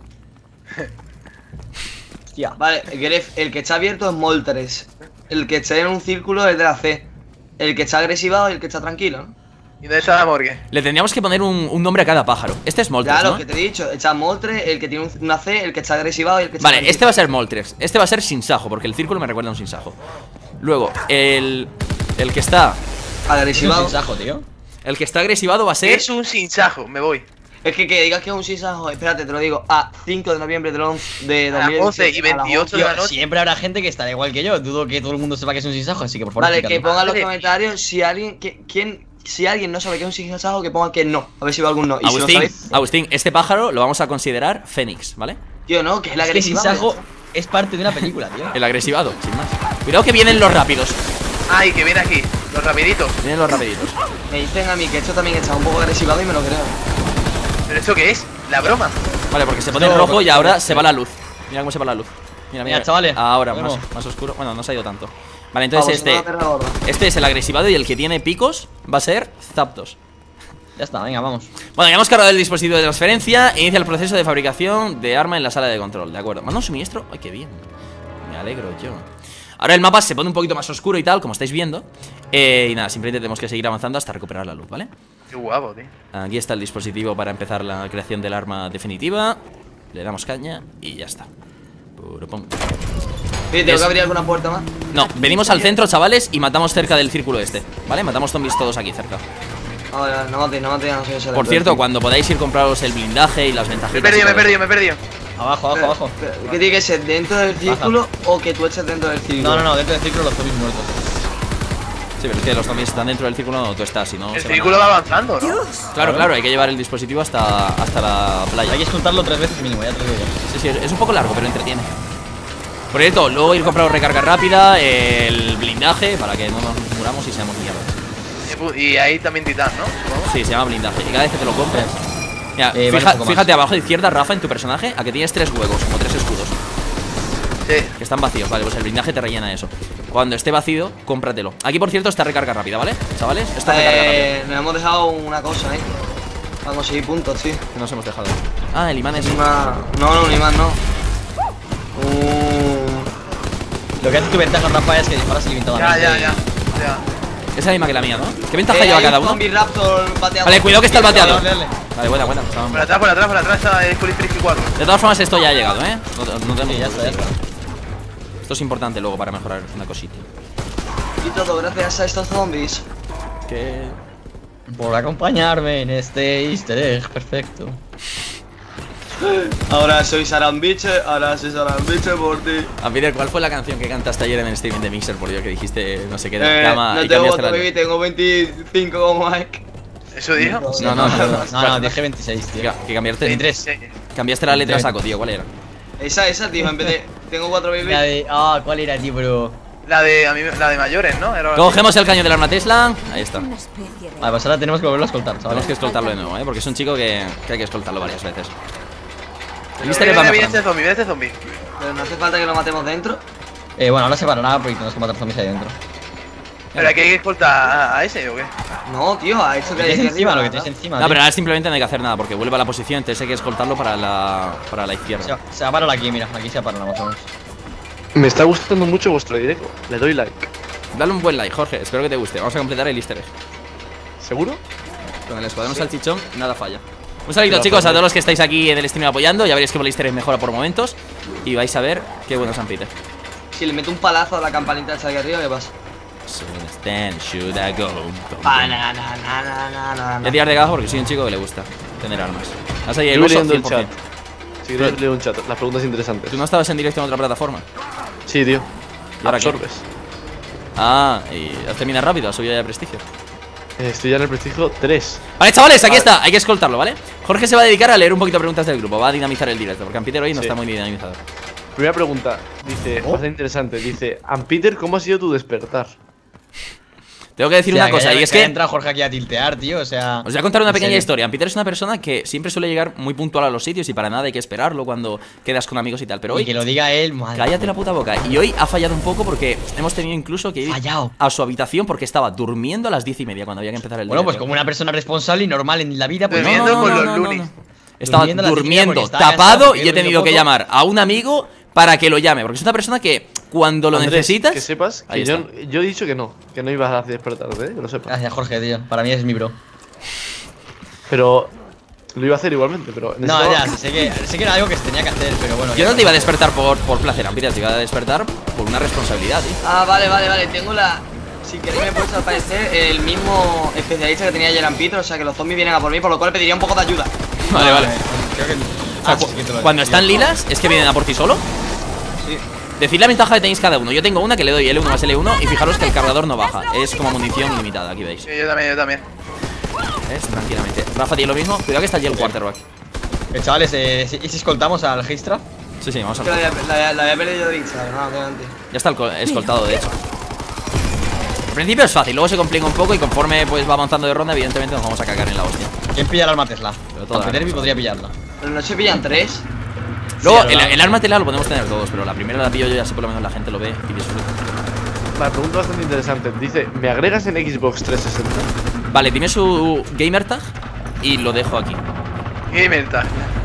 ¡Hostia! Vale, Gref, el que está abierto es Moltres. El que está en un círculo es de la C. El que está agresivado y el que está tranquilo, ¿no? ¿Y dónde está la morgue? Le tendríamos que poner un, un nombre a cada pájaro. Este es Moltres, Ya lo ¿no? que te he dicho, está Moltres, el que tiene un- una C, el que está agresivado y el que está Vale, tranquilo. este va a ser Moltres. Este va a ser Sinsajo, porque el círculo me recuerda a un Sinsajo. Luego, el... El que está... Agresivado. Un sajo, tío. El que está agresivado va a ser... Es un sinsajo, me voy. Es que que digas que es un sisajo, espérate, te lo digo, a cinco de noviembre del once de A las dos mil once y diecisiete, a las veintiocho de once. la noche. Siempre habrá gente que estará igual que yo. Dudo que todo el mundo sepa que es un sinsajo, así que por favor. Vale, que explícalo. pongan en los Madre comentarios si alguien, que, quién, si alguien no sabe que es un sisajo, que ponga que no. A ver si va algún no. Y si lo Agustín, sabéis, Agustín, este pájaro lo vamos a considerar Fénix, ¿vale? tío, no, que es el Es que agresivado. sinsajo es parte de una película, tío. El agresivado, sin más. Cuidado que vienen los rápidos. Ay, que viene aquí, los rapiditos. Vienen los rapiditos. Me dicen a mí que esto también está un poco agresivado y me lo creo. ¿Pero esto qué es? ¿La broma? Vale, porque se pone No, en rojo pero- y ahora se va la luz. Mira cómo se va la luz. Mira, mira, Mira, chavales, ahora, nos más, vemos. más oscuro. Bueno, no se ha ido tanto. Vale, entonces Vamos, este una perra gorda. Este es el agresivado y el que tiene picos va a ser Zapdos. Ya está, venga, vamos. Bueno, ya hemos cargado el dispositivo de transferencia. Inicia el proceso de fabricación de arma en la sala de control. De acuerdo. Manda un suministro. Ay, qué bien. Me alegro yo. Ahora el mapa se pone un poquito más oscuro y tal, como estáis viendo. Eh, y nada, simplemente tenemos que seguir avanzando hasta recuperar la luz, ¿vale? Qué guapo, tío. Aquí está el dispositivo para empezar la creación del arma definitiva. Le damos caña y ya está. Puro pum. Oye, ¿tengo Es- que abrir alguna puerta más? No, venimos al centro, chavales, y matamos cerca del círculo este, ¿vale? Matamos zombies todos aquí cerca. No, no, no mates, no mates, no sé eso. Por cierto, cuando podáis ir compraros el blindaje y las Me he ventajitas. perdido, y me he todo perdido, me he perdido. Abajo, abajo, abajo. ¿Qué tiene que ser? ¿Dentro del círculo o que tú estés dentro del círculo? No, no, no, dentro del círculo los zombies muertos. Sí, pero es que los zombies están dentro del círculo, no, tú estás, si no. El se van a- círculo va avanzando, ¿no? Claro, claro, hay que llevar el dispositivo hasta, hasta la playa. Hay que escoltarlo tres veces mínimo, ya te lo digo. Sí, sí, es- es un poco largo, pero entretiene. Por cierto, luego ir comprando recarga rápida, el blindaje, para que no nos muramos y seamos mierda. Y ahí también titán, ¿no? Supongo. Sí, se llama blindaje. Y cada vez que te lo compres. Mira, Eh, vale fija- un poco más. fíjate abajo a la izquierda, Rafa, en tu personaje, a que tienes tres huevos, como tres escudos, Sí. que están vacíos. Vale, pues el blindaje te rellena eso. Cuando esté vacío, cómpratelo. Aquí, por cierto, está recarga rápida, ¿vale? Chavales, esto es recarga rápida. Eh, nos hemos dejado una cosa, ¿eh? Para conseguir puntos, sí. Que nos hemos dejado. Ah, el imán es. Una... No, no, ni más, no. Uh... Lo que hace tu ventaja, Rafa, es que disparas ilimitadamente. Ya, ya, ya. Ya. Es la misma que la mía, ¿no? ¿Qué ventaja Eh, lleva hay cada un uno? zombie raptor bateador. Vale, cuidado que está el bateador. Dale, dale, dale. Vale, buena, buena. Vamos. Por atrás, por atrás, por atrás está el Police cuatro. De todas formas, esto ya ha llegado, ¿eh? No, no tenemos Sí, ya está, ya está. Esto es importante luego para mejorar una cosita. Y todo gracias a estos zombies. Que. Por acompañarme en este easter egg, perfecto. Ahora soy Sarambiche, ahora soy Sarambiche por ti. A Peter, ¿cuál fue la canción que cantaste ayer en el streaming de Mixer? Por Dios, que dijiste no sé qué de Eh, la cama no y tengo cambiaste voto, la baby, tengo veinticinco como Mike. ¿Eso dijo? No, no, no, no, No, no, dije veintiséis, tío. Que, que cambiaste, veintitrés. cambiaste la letra a saco, tío. ¿Cuál era? Esa, esa, tío, en vez de. Tengo cuatro baby. La de. Ah, ¿cuál era, tío? Pero. La de, a mí, la de mayores, ¿no? Era Cogemos el cañón del arma Tesla. Ahí está. Una especie de... Vale, pues ahora tenemos que volverlo a escoltar, Tenemos chavales. que escoltarlo de nuevo, ¿eh? Porque es un chico que, que hay que escoltarlo varias veces. El Viene, mister va viene, viene mejorando. este zombie, viene este zombie. Pero no hace falta que lo matemos dentro. Eh, bueno, ahora se parará porque tenemos que matar zombies ahí dentro. Pero aquí hay que escoltar a, a ese, ¿o qué? No, tío, ha hecho Lo que que hay tienes aquí encima, lo que arriba, tienes encima. No, pero tío. ahora simplemente no hay que hacer nada porque vuelve a la posición, entonces hay que escoltarlo para la, para la Se, izquierda. va- se va a parar aquí, mira, aquí se va a parar más o menos. Me está gustando mucho vuestro directo. Le doy like. Dale un buen like, Jorge. Espero que te guste. Vamos a completar el easter egg. ¿Seguro? Con el escuadrón salchichón, nada falla. Un saludo, Pero, chicos, a joder. todos los que estáis aquí en el stream apoyando. Ya veréis que el easter egg mejora por momentos. Y vais a ver qué bueno San Peter. Si le meto un palazo a la campanita esa de aquí arriba, ¿qué pasa? Stand, should I go? Pa, na, na, na, na, na, na, Voy na. a tirar de gajo porque soy un chico que le gusta tener armas. Vas ahí el Yo voy oso, leyendo el cien por chat. cien. Sí, leo, leo un chat. Las preguntas interesantes. ¿Tú no estabas en directo en otra plataforma? Sí, tío. ¿Y ahora qué? Absorbes. Ah, y has terminado rápido, has subido ya de prestigio. Eh, Estoy ya en el prestigio tres. Vale, chavales, aquí Vale. está, hay que escoltarlo, ¿vale? Jorge se va a dedicar a leer un poquito de preguntas del grupo, va a dinamizar el directo, porque Ampeter hoy no Sí. está muy dinamizado. Primera pregunta. Dice, bastante interesante. Dice, Ampeter, ¿cómo ha sido tu despertar? Tengo que decir una cosa, y es que entra Jorge aquí a tiltear, tío, o sea. os voy a contar una en pequeña serio. historia. Ampeter es una persona que siempre suele llegar muy puntual a los sitios y para nada hay que esperarlo cuando quedas con amigos y tal, pero Y hoy que lo diga él, madre. cállate la puta boca. Y hoy ha fallado un poco porque hemos tenido incluso que ir Fallado. a su habitación porque estaba durmiendo a las diez y media cuando había que empezar el Bueno, pues directo. como una persona responsable y normal en la vida, pues. No, Durmiendo con los lunis. Estaba Durmiendo a las diez y media durmiendo, porque estaba cansado tapado porque y he dormido tenido que poco. llamar a un amigo para que lo llame. Porque es una persona que cuando lo Andrés, necesitas. Que sepas Ahí que yo, está. yo he dicho que no. Que no ibas a despertarte, ¿eh? Que lo sepas. Gracias, Jorge, tío. Para mí es mi bro. Pero lo iba a hacer igualmente, pero No, necesitaba- ya, sé que, sé que era algo que se tenía que hacer, pero bueno. Yo ya no te iba a pasa. despertar por, por placer, Ampeter, te iba a despertar por una responsabilidad, tío. Ah, vale, vale, vale. Tengo la. Si queréis, me he puesto al parecer el mismo especialista que tenía ayer en Peter, o sea que los zombies vienen a por mí, por lo cual pediría un poco de ayuda. Vale, vale. Creo que. O sea, Ah, sí, cu- que te lo cuando decía. están lilas, es que vienen a por ti solo. Sí. Decid la ventaja que tenéis cada uno. Yo tengo una que le doy L uno más L uno y fijaros que el cargador no baja. Es como munición ilimitada, aquí veis. Sí, yo también, yo también. ¿Ves? Tranquilamente. Rafa tiene lo mismo. Cuidado que está allí el quarterback. Eh, chavales, eh, si- ¿y si escoltamos al Gistra? Sí, sí, vamos a Que la, ver. había- la, había- la había perdido de vista, no, adelante. Ya está el co- escoltado, de hecho. Al principio es fácil, luego se complica un poco y conforme pues va avanzando de ronda, evidentemente nos vamos a cagar en la hostia. ¿Quién pilla el arma Tesla? Pero toda Aunque la- Derby podría pillarla. Pero no se pillan tres. Luego, Sí, el, ¿verdad? el arma tela lo podemos tener todos, pero la primera la pillo yo y así por lo menos la gente lo ve y disfruta. Vale, pregunta bastante interesante. Dice, ¿me agregas en Xbox trescientos sesenta? Vale, dime su gamer tag y lo dejo aquí. Gamer tag.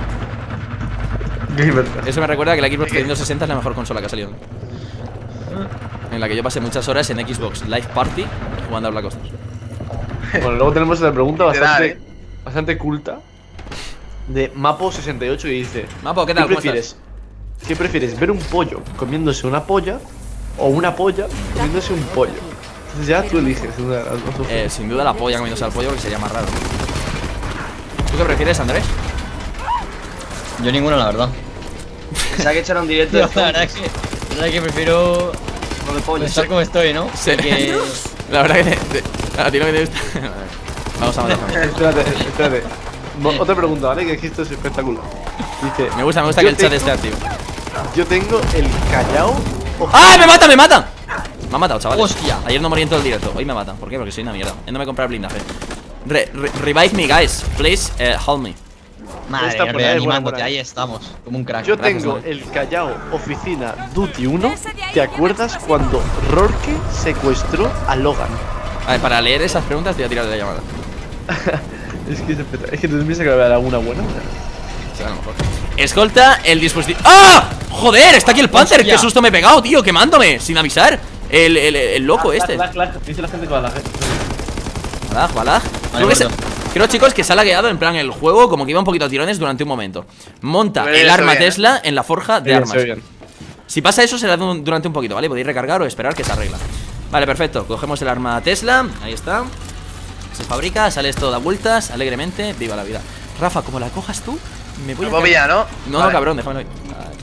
Gamer. Eso me recuerda que la Xbox trescientos sesenta es la mejor consola que ha salido. En la que yo pasé muchas horas en Xbox Live Party jugando a Black Ops. Bueno, luego tenemos otra pregunta Literal, bastante, ¿eh? bastante culta de Mapo sesenta y ocho que dice, Mapo, ¿qué ¿qué tal? ¿Cómo prefieres? ¿Qué prefieres? ¿Ver un pollo comiéndose una polla o una polla comiéndose un pollo? Entonces ya tú eliges una de las dos estás? opciones. Eh, sin duda la polla comiéndose al pollo porque sería más raro. ¿Tú qué prefieres, Andrés? Yo ninguno, la verdad. Se ha que echar un directo Yo, de la verdad es que, la verdad es que prefiero lo de pollo. estar como estoy, ¿no? Sí. Que- La verdad que te, te- a ti lo que te gusta. Vamos a matar. Espérate, espérate. Mo- Otra pregunta, ¿vale? Que esto es espectacular. Dice, Me gusta, me gusta yo que el chat tengo- esté activo. Yo tengo el callao o ¡Ah! ¡Me mata, me mata! Me ha matado, chaval. Hostia. Ayer no morí en todo el directo. Hoy me matan. ¿Por qué? Porque soy una mierda. Yo no me compré el blindaje. Re- re- revive me, guys. Please, eh, help me. Madre Esta mía, por ahí, reanimándote, buena, buena. ahí estamos, como un crack. Yo Gracias, tengo Andrés. el Callao Oficina Duty uno. ¿Te acuerdas cuando Rorke secuestró a Logan? A ver, para leer esas preguntas te voy a tirar de la llamada. Es que es espectacular. Es que tú piensas que va a haber alguna buena. O sea, a lo mejor. Escolta el dispositivo. ¡Ah! ¡Joder! Está aquí el Panther. Hostia. ¡Qué susto me he pegado, tío! Quemándome, sin avisar. El, el, el loco este. Dice la gente que va a la gente. Balag, balag. Creo, que se- creo, chicos, que se ha lagueado en plan el juego, como que iba un poquito a tirones durante un momento. Monta Pero el eso arma bien, ¿eh? Tesla en la forja de Bien, armas. se ve bien. Si pasa eso, será du- durante un poquito, ¿vale? Podéis recargar o esperar que se arregla. Vale, perfecto. Cogemos el arma Tesla. Ahí está. Se fabrica, sale esto, da vueltas alegremente. Viva la vida. Rafa, como la cojas tú, Me voy Me a puedo caer. pillar, ¿no? No, Vale. no, cabrón, déjame ahí.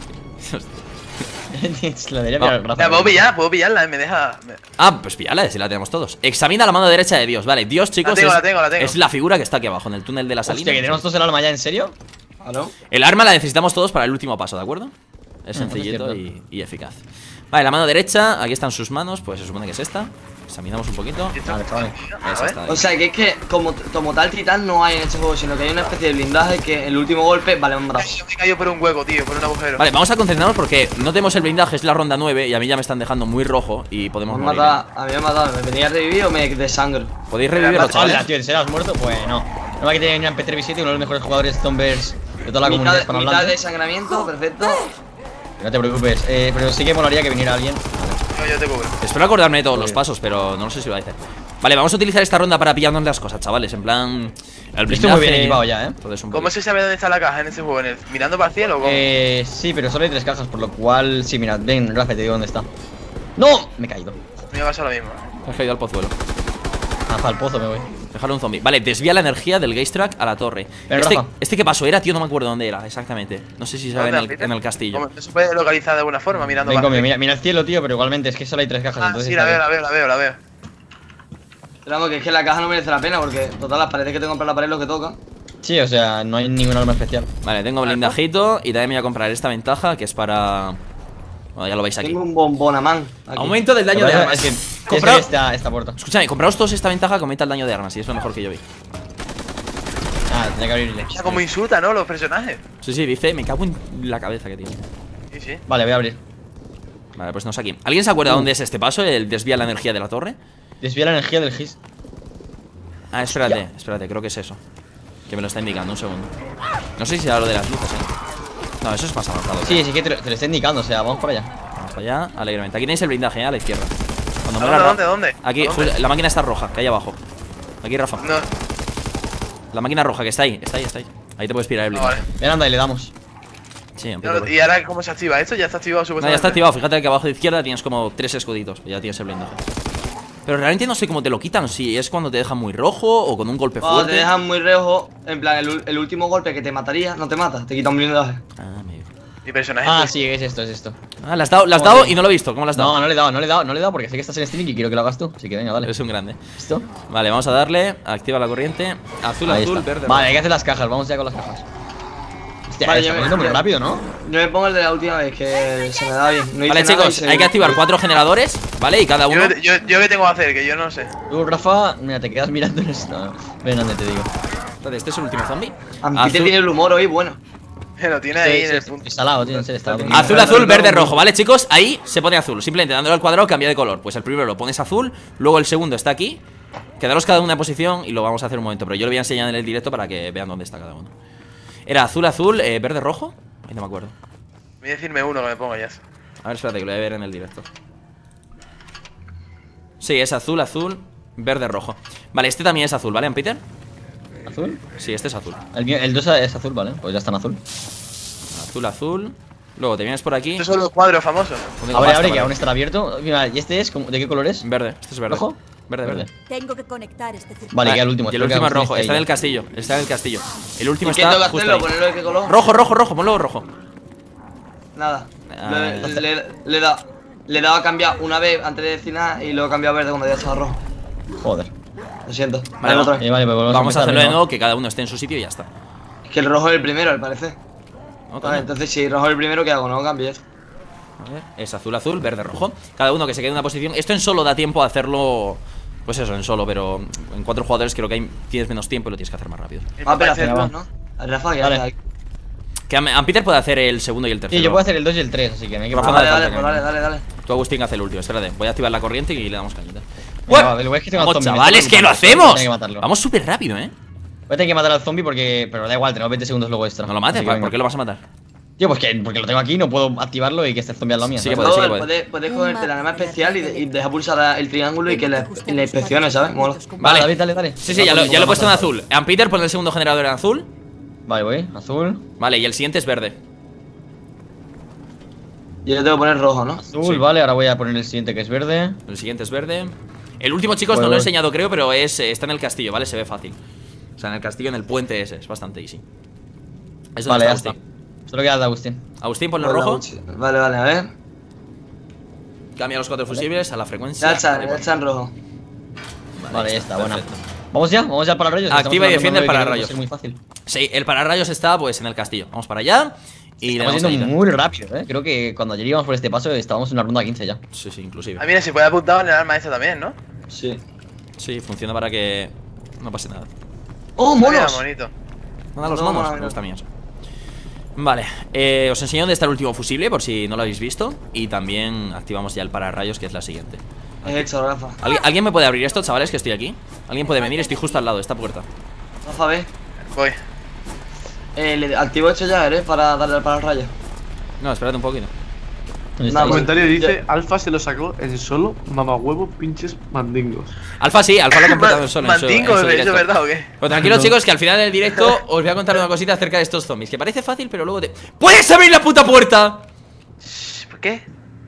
La debería pillar Rafa. La puedo pillar, puedo pillarla, me deja. me- Ah, pues píllala, si la tenemos todos. Examina la mano derecha de Dios. Vale, Dios, chicos, tengo, es, la tengo, la tengo. es la figura que está aquí abajo, en el túnel de la salida. Hostia, que tenemos todos el alma ya, ¿en serio? ¿Aló? El arma la necesitamos todos para el último paso, ¿de acuerdo? Es Mm, sencillito es y, y eficaz. Vale, la mano derecha, aquí están sus manos, pues se supone que es esta. Examinamos un poquito. Esto- Vale, vale. A Esa ver. está ahí. O sea, que es que como, como tal titán no hay en este juego, sino que hay una especie de blindaje que el último golpe vale un brazo. Yo me he caído por un hueco, tío, por un agujero. Vale, vamos a concentrarnos porque no tenemos el blindaje, es la ronda nueve y a mí ya me están dejando muy rojo y podemos Me morir. mata- a mí me ha matado, me venía a revivir o me desangro. ¿eh? ¿Podéis revivirlo, Vale, chavales? Hola, tío, ¿en serio has muerto? Pues no. No va que tiene en P tres siete, uno de los mejores jugadores Zombers de toda la comunidad Mitad, mitad hispanohablante. de desangramiento, perfecto. No te preocupes, eh, pero sí que molaría que viniera alguien. Yo, yo te cubro. Espero acordarme de todos los pasos, pero no sé si lo voy a hacer. Vale, vamos a utilizar esta ronda para pillarnos las cosas, chavales. En plan. El blindaje, Estoy muy bien equipado ya, ¿eh? todo eso un ¿Cómo poquito. se sabe dónde está la caja en ese juego? ¿En el- ¿Mirando para el cielo o cómo? Eh, sí, pero solo hay tres cajas, por lo cual. Sí, mira, ven, Rafa, te digo dónde está. ¡No! Me he caído. Me pasa lo mismo. Has caído al pozuelo. Ah, para el pozo me voy. Dejarlo un zombie. Vale, desvía la energía del Gaze Track a la torre. Pero, Este, Rafa. este que pasó era, tío, no me acuerdo dónde era exactamente. No sé si sabe en ¿Dónde, el, Peter? en el castillo. ¿Cómo? ¿No se puede localizar de alguna forma mirando Ven para conmigo, arriba? mira, mira el cielo, tío, pero igualmente es que solo hay tres cajas, Ah, entonces. sí, está la veo, bien. la veo, la veo, la veo. Pero vamos, que es que la caja no merece la pena porque, total, las paredes que tengo para la pared es lo que toca. Sí, o sea, no hay ningún arma especial. Vale, tengo blindajito y también me voy a comprar esta ventaja que es para. Bueno, ya lo veis aquí. Tengo un bombonamán aquí. Aumento del daño Lo de que pasa armas. Es que tienes que Comprad- ver esta, esta puerta. Escúchame, compraos todos esta ventaja que aumenta el daño de armas y es lo mejor que yo vi. Ah, tenía que abrirle. O sea, como insulta, ¿no? Los personajes. Sí, sí, dice, me cago en la cabeza que tiene. Sí, sí. Vale, voy a abrir. Vale, pues no sé aquí. ¿Alguien se acuerda dónde es este paso? El desvía la energía de la torre. Desvía la energía del Gis. Ah, espérate, espérate, creo que es eso. Que me lo está indicando, un segundo. No sé si será lo de las luces, eh. No, eso es más avanzado. Sí, sí que te lo, te lo está indicando, o sea, vamos para allá. Vamos para allá, alegremente. Aquí tenéis el blindaje, ¿eh? A la izquierda. Cuando ¿Dónde, muera Ra- dónde, dónde? Aquí, ¿Dónde? ju- la máquina está roja, que hay abajo. Aquí, Rafa. No, La máquina roja, que está ahí, está ahí, está ahí. Ahí te puedes pirar el no, blindaje. vale. Ven, anda y le damos. Sí, en No, principio. ¿y ahora cómo se activa esto? Ya está activado No, supuestamente. ya está activado. Fíjate que abajo de izquierda tienes como tres escuditos. Ya tienes el blindaje. Pero realmente no sé cómo te lo quitan. Si es cuando te dejan muy rojo o con un golpe Cuando fuerte. te dejan muy reojo, en plan, el, ul- el último golpe que te mataría, no te mata, te quita un blindaje. Ah, amigo. Mi personaje. Ah, pues, sí, es esto, es esto. Ah, le has dado, le has dado y no lo he visto. ¿Cómo le has dado? No, no le he dado, no le he dado, no le he dado porque sé que estás en streaming y quiero que lo hagas tú. Así que venga, dale. Es un grande. ¿Listo? Vale, vamos a darle. Activa la corriente. Azul, Ahí azul, está. verde. Vale, hay rojo. que hacer las cajas, vamos ya con las cajas. Hostia, Vale, está yo me- poniendo muy yo- rápido, ¿no? Yo me pongo el de la última vez, que se me da bien. No hice Vale, nada chicos, y se- hay que activar cuatro generadores, ¿vale? Y cada uno. yo, yo, yo qué tengo que hacer, que yo no sé. Tú, Rafa, mira, te quedas mirando en esto. No, ven, ande, te digo. Espérate, este es el último zombie. Ampite Azul, tiene el humor hoy, bueno. Lo tiene ahí en el Sí, punto. está salado, tío, en serio, está bien. azul, azul, verde, rojo, ¿vale, chicos? Ahí se pone azul. Simplemente dándole al cuadrado cambia de color. Pues el primero lo pones azul, luego el segundo está aquí. Quedaros cada una en posición y lo vamos a hacer un momento. Pero yo lo voy a enseñar en el directo para que vean dónde está cada uno. Era azul, azul, eh, verde, rojo. Ahí no me acuerdo. Voy a decirme uno que me pongo ya. A ver, espérate, que lo voy a ver en el directo. Sí, es azul, azul, verde, rojo. Vale, este también es azul, ¿vale, Peter? ¿Azul? Sí, este es azul. El, mío- el dos es azul, vale, pues ya está en azul. Azul, azul. Luego te vienes por aquí. Estos son los cuadros famosos. Tengo Abre, pasta, abre, que vale. aún estará abierto. Mira, ¿y este es? ¿Cómo- ¿De qué color es? Verde, este es verde. ¿Rojo? Verde, verde. Tengo que conectar este circuito. Vale, Ah, queda el último. Y el espero que último es Agustín rojo, esté está en ahí. el castillo. Está en el castillo. El último ¿Y qué está tengo que justo hacerlo? ahí. ¿Ponerlo de qué color? Rojo, rojo, rojo, ponlo rojo. Nada. Ah. Le, le, le, he dado- le he dado a cambiar una vez antes de decir nada y luego he cambiado a verde cuando ya estaba rojo. Joder. Lo siento. Vale, Vale, otra vez. Eh, vale, pues volvemos Vamos a empezar, hacerlo de venga. nuevo, que cada uno esté en su sitio y ya está. Es que el rojo es el primero, al parecer. ¿No, Vale, coño? entonces si rojo es el primero, ¿qué hago? No cambio esto. A ver, es azul, azul, verde, rojo. Cada uno que se quede en una posición. Esto en solo da tiempo a hacerlo. Pues eso, en solo, pero en cuatro jugadores creo que hay, tienes menos tiempo y lo tienes que hacer más rápido. Ah, pero venga, hacer va. dos, ¿no? A Rafa, que Vale. hace ahí. Que a, a Peter puede hacer el segundo y el tercero. Sí, yo puedo hacer el dos y el tres, así que no hay que Rafa, Ah, no vale, hace vale, falta pues que- dale, dale, dale. Tú, Agustín, hace el último. Espérate, voy a activar la corriente y le damos cañita. Venga, va, luego es que tengo Vamos, al zombie, chavales, me que tengo lo que matarlo. hacemos. Tengo que matarlo. Vamos súper rápido, ¿eh? Voy a tener que matar al zombie porque. Pero da igual, tenemos veinte segundos luego extra. No lo mates, Así que ¿por venga. qué lo vas a matar? Tío, pues que porque lo tengo aquí, no puedo activarlo y que esté el zombie al lado mío. Sí que ¿sabes? puede, sí No, que puede. puedes, puedes cogerte la arma especial y, de- y dejar pulsar el triángulo y que le, y le inspeccione, ¿sabes? Mola. Vale. David, dale, dale. Sí, sí, ya lo, ya lo he puesto en azul. A Peter pone el segundo generador en azul. Vale, voy. Azul. Vale, y el siguiente es verde. Yo le tengo que poner rojo, ¿no? Azul, Sí. vale. Ahora voy a poner el siguiente que es verde. El siguiente es verde. El último, chicos, Voy, no lo he voy. enseñado, creo, pero es eh, está en el castillo, ¿vale? Se ve fácil. O sea, en el castillo, en el puente ese, es bastante easy. Eso Vale, ya está está. Agustín. Solo queda de Agustín. Agustín, ponlo Hola, rojo. Uchi. Vale, vale, a ver. Cambia los cuatro fusibles a la frecuencia. Ya está, Vale, ya bueno. está en rojo. Vale, ya está, buena. perfecto. Vamos ya, vamos ya para rayos. Activa y defiende el para pararrayos. Es muy fácil. Sí, el pararrayos está pues en el castillo. Vamos para allá. Y le Estamos damos yendo ahí. muy rápido, eh. Creo que cuando ayer íbamos por este paso estábamos en una ronda quince ya. Sí, sí, inclusive. Ah, mira, se puede apuntar en el arma esta también, ¿no? Sí. Sí, funciona para que no pase nada. ¡Oh, Mira, monos! bonito. Manda los No, monos, no, me no. gusta mío. Vale, eh, os enseño dónde está el último fusible por si no lo habéis visto. Y también activamos ya el pararrayos, que es la siguiente. He hecho, Rafa. ¿Alguien, ¿Alguien me puede abrir esto, chavales, que estoy aquí? ¿Alguien puede venir? Estoy justo al lado de esta puerta. Rafa, ve. Voy. Eh, le activo hecho ya, ¿eh? Para darle al pararrayo. No, espérate un poquito. ¿Dónde No, está? El comentario dice: Ya. Alfa se lo sacó en solo mamahuevo pinches mandingos. Alfa sí, Alfa lo ha completado en solo en su, en Mantingo, su ¿eso es directo. verdad o qué? Pero tranquilos, No. chicos, que al final del directo os voy a contar una cosita acerca de estos zombies. Que parece fácil, pero luego te... ¡Puedes abrir la puta puerta! ¿Por qué?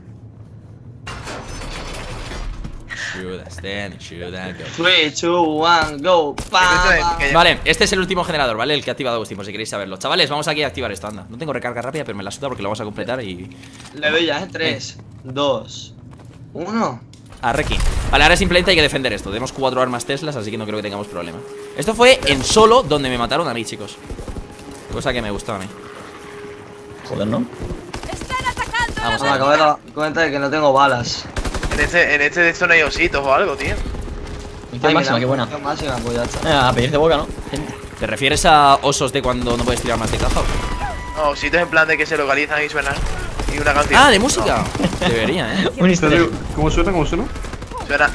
Shoot, stand, shoot, and go. tres, dos, uno, go. Pa, Eso es, pa. que ya- Vale, este es el último generador, ¿vale? El que ha activado Agustín, por si queréis saberlo. Chavales, vamos aquí a activar esto, anda. No tengo recarga rápida, pero me la suda porque lo vamos a completar y... Le doy ya, ¿eh? tres, dos, uno. A Reiki. Vale, ahora simplemente hay que defender esto. Tenemos cuatro armas Teslas, así que no creo que tengamos problema. Esto fue en solo donde me mataron a mí, chicos. Cosa que me gustó a mí. Joder, ¿no? Vamos Me a acabo de dar cuenta de que no tengo balas. En este, en este de esto no hay ositos o algo, tío. Munición Ay, máxima, mira, qué buena. munición máxima, pues ya está. Ah, a pedir de boca, ¿no? ¿Te refieres a osos de cuando no puedes tirar más de caja? o qué? No, ositos en plan de que se localizan y suenan. Y una canción. Ah, de música. Debería, ¿eh? Un easter egg. ¿Cómo suena? ¿Cómo suena? No, suena.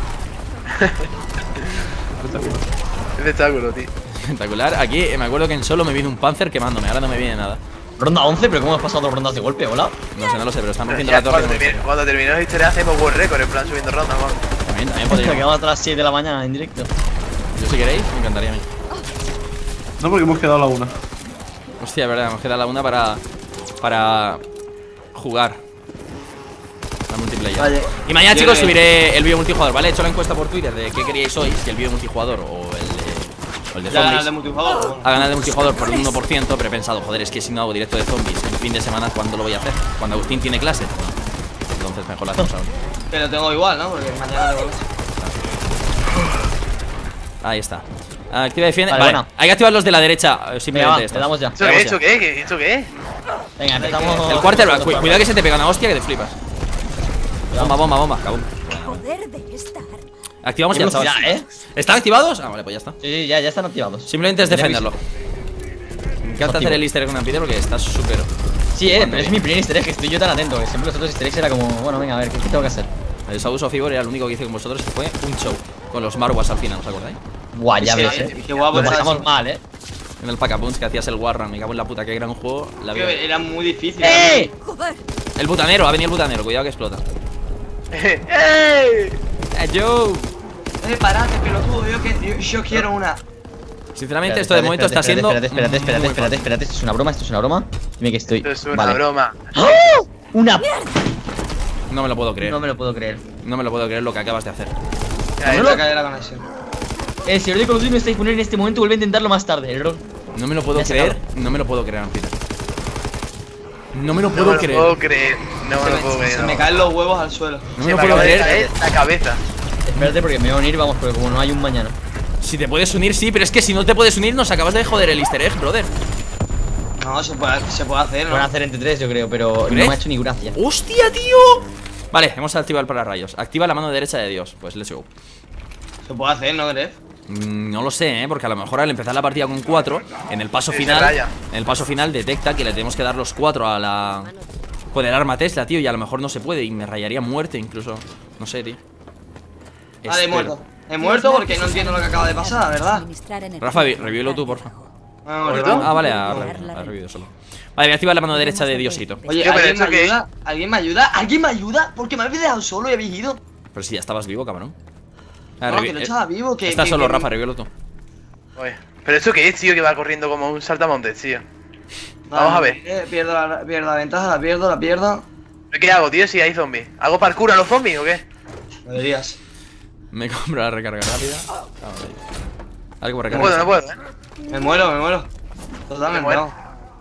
Espectáculo, tío. Espectacular. Aquí eh, me acuerdo que en solo me vino un Panzer quemándome. Ahora no me viene nada. Ronda once, pero ¿cómo has pasado dos rondas de golpe? Hola. No sé, no lo sé, pero están rompiendo Ya, la torre. cuando, termine- cuando terminemos la historia hacemos world record, en plan subiendo rondas, vamos. También, también Nos podría. quedamos hasta las siete de la mañana en directo. Yo si queréis, me encantaría a mí. No, porque hemos quedado a la una. Hostia, verdad, nos queda la una para. Para. Jugar. La multiplayer. Vale. Y mañana, Yo chicos, creo que- subiré el vídeo multijugador, ¿vale? He hecho la encuesta por Twitter de qué queríais hoy, si el vídeo multijugador o el de. O el de Ya ganas de zombies. multijugador. A ganar de multijugador por un uno por ciento, pero he pensado, joder, es que si no hago directo de zombies en fin de semana, ¿cuándo lo voy a hacer? Cuando Agustín tiene clase. Entonces mejor lo hacemos ahora. Pero tengo igual, ¿no? Porque mañana tengo clase. Ahí está. Activa y defiende. Vale, Vale, buena. hay que activar los de la derecha. eh, Venga, Simplemente va, estos. le damos ya. ¿Eso Vamos qué es? ya. ¿Eso qué es? ¿Qué- ¿Eso qué es? Venga, empezamos. El quarterback, cu- cuidado que se te pega una hostia que te flipas. Bomba, bomba, bomba, cabrón. Poder de esta arma. Activamos Qué ya, velocidad, chavales. ¿eh? ¿Están activados? Ah, vale, pues ya está. Sí, sí, ya, ya están activados. Simplemente es Tenía defenderlo. Me encanta Activo. hacer el easter egg con Ampider porque está súper. Sí, eh, Cuando pero es bien. mi primer easter egg, estoy yo tan atento. Que siempre los otros easter eggs era como, bueno, venga, a ver, ¿qué tengo que hacer? El Shadows of Ivor era el único que hice con vosotros y fue un show. Con los Marwas al final, ¿os acordáis? Buah, ya Sí, ves, sí, eh. qué guapo Lo está pasamos eso. mal, eh. En el Pack-a-Punch que hacías el Warrun, me cago en la puta, que gran juego. La vida. Que era muy difícil. ¡Eh! Joder. El butanero, ha venido el butanero, cuidado que explota. ¡Ey! ¡Eh, Joe! Eh, parate, pelotudo. Yo, que, yo, yo quiero una. Sinceramente, Espérate, esto de espérate, momento está espérate, siendo. Espérate, espérate, espérate, muy espérate, espérate. Esto es una broma, esto es una broma. Dime que estoy. Esto es una Vale. broma. ¡Oh! ¡Una! fácil. No me lo puedo creer. No me lo puedo creer. No me lo puedo creer lo que acabas de hacer. Ahí No está. me cae la conexión. El señor de Call of Duty no está disponible en este momento, vuelve a intentarlo más tarde, error. No me lo puedo Ya se creer. acabó. No me lo puedo creer, Ampider. No me lo No puedo me lo creer. puedo creer. No me Se lo me, puedo creer. se no. me caen los huevos al suelo. No me Se lo me puedo acaba de creer. caer la cabeza. Espérate porque me voy a unir, vamos, porque como no hay un mañana. Si te puedes unir, sí, pero es que si no te puedes unir, nos acabas de joder el easter egg, brother. No, se puede, se puede hacer, Lo ¿no? van a hacer entre tres, yo creo, pero no ¿Crees? me ha hecho ni gracia. ¡Hostia, tío! Vale, hemos activado el pararrayos. Activa la mano derecha de Dios. Pues let's go. Se puede hacer, ¿no crees? Mm, no lo sé, ¿eh? Porque a lo mejor al empezar la partida con cuatro, en el paso Sí, se final, raya. en el paso final detecta que le tenemos que dar los cuatro a la con el arma Tesla, tío, y a lo mejor no se puede y me rayaría muerte incluso. No sé, tío. Vale, he Espero. muerto. He muerto porque no entiendo lo que acaba de pasar, ¿verdad? Suministrar energía Rafa, vi- para revívelo el tú, porfa. trabajo. Ah, ¿Por ¿verdad? tú? Ah, vale, ha, re- ha revivido solo. Vale, voy a activar la mano derecha de Diosito. Oye, Tío, pero ¿alguien me ¿esto qué es? ayuda? ¿Alguien me ayuda? ¿Alguien me ayuda? Porque me habéis dejado solo y habéis ido. Pero si ya estabas vivo, cabrón. Ah, No, revi- que no eh, estaba vivo, que... Está que- solo, que- Rafa, revívelo tú. Oye, pero esto qué es, tío, que va corriendo como un saltamontes, tío. No, Vamos a ver. eh, pierdo, la, pierdo la ventaja, la pierdo, la pierdo. ¿Pero qué hago, tío, si hay zombies? ¿Hago parkour a los zombies o qué? Deberías. Me compro la recarga rápida. Ah, vale. Algo por No recargar. puedo, no puedo, eh. Me muero, me muero. Totalmente, Me muero. no.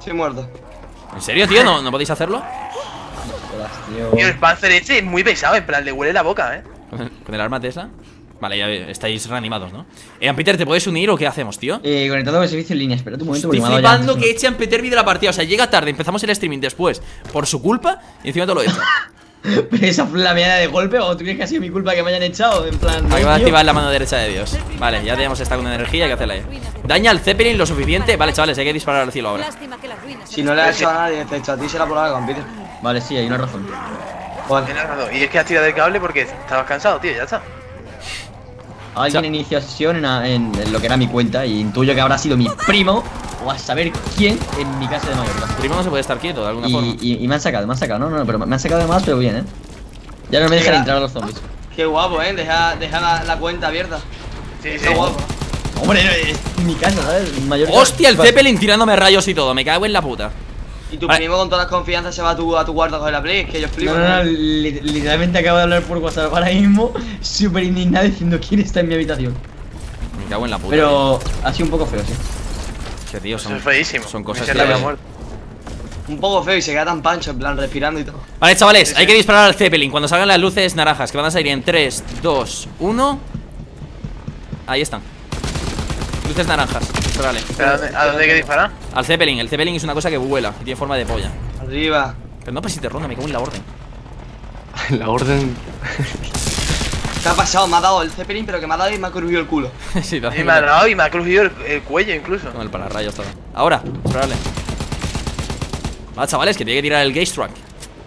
Estoy muerto. ¿En serio, tío? ¿No, ¿no podéis hacerlo? Jodas, tío. Tío, el Panzer ese es muy pesado, en plan, le huele la boca, eh. ¿Con el, con el arma Tesla? Vale, ya estáis reanimados, ¿no? Eh, Peter, ¿te puedes unir o qué hacemos, tío? Eh, conectado al servicio en línea, espérate un momento porque Estoy me ha dado ya flipando antes que eche a Peter de la partida. O sea, llega tarde, empezamos el streaming después por su culpa y encima te lo he hecho. Pero esa flameada de golpe, ¿o tú crees que ha sido mi culpa que me hayan echado? En plan. Acaba de tío. activar la mano derecha de Dios. Vale, ya tenemos esta con energía, hay que hacerla ahí. Daña al Zeppelin lo suficiente. Vale, chavales, hay que disparar al cielo ahora. Lástima que las ruinas Si no le ha hecho a nadie, te he hecho a ti, será por algo, Peter. Vale, sí, hay una razón. Tienes razón. Y es que has tirado el cable porque estabas cansado, tío, ya está. Alguien Ya. inició sesión en, en- en lo que era mi cuenta y intuyo que habrá sido mi primo o a saber quién en mi casa de Mallorca. Primero no se puede estar quieto de alguna forma. Y, y, y me han sacado, me han sacado, no, no, no, pero me han sacado de más, pero bien, eh. Ya no me dejan Mira. entrar a los zombies. Qué guapo, eh. Deja, deja la, la cuenta abierta. Sí, sí. Qué guapo. Hombre, no, es mi casa, ¿sabes? En Mallorca. ¡Hostia, el Vale. Zeppelin tirándome rayos y todo! Me cago en la puta. Y tu Vale. primo con todas las confianzas se va a tu, a tu cuarto a coger la play, es que ellos No, flipan. no, no, ¿eh? li- literalmente acabo de hablar por WhatsApp ahora mismo, súper indignado diciendo quién está en mi habitación. Me cago en la puta. Pero ha sido un poco feo, sí. tío. Que tío, Eso son, es feísimo. son Mi cosas ser que... le había muerto. Un poco feo y se queda tan pancho, en plan, respirando y todo. Vale, chavales, hay que disparar al Zeppelin cuando salgan las luces naranjas, que van a salir en tres, dos, uno. Ahí están. Luces naranjas, vale. ¿Pero a dónde, a dónde hay que disparar? Al Zeppelin, el Zeppelin es una cosa que vuela y tiene forma de polla. Arriba. Pero no pasiste ronda, me cago en la orden. La orden. ¿Qué ha pasado? Me ha dado el Zeppelin, pero que me ha dado y me ha curvido el culo. Sí, te Y me ha dado y me ha crujido el, el cuello incluso. Con el pararrayos todo. Ahora, esperarle. Va, chavales, que tiene que tirar el Gauge Track.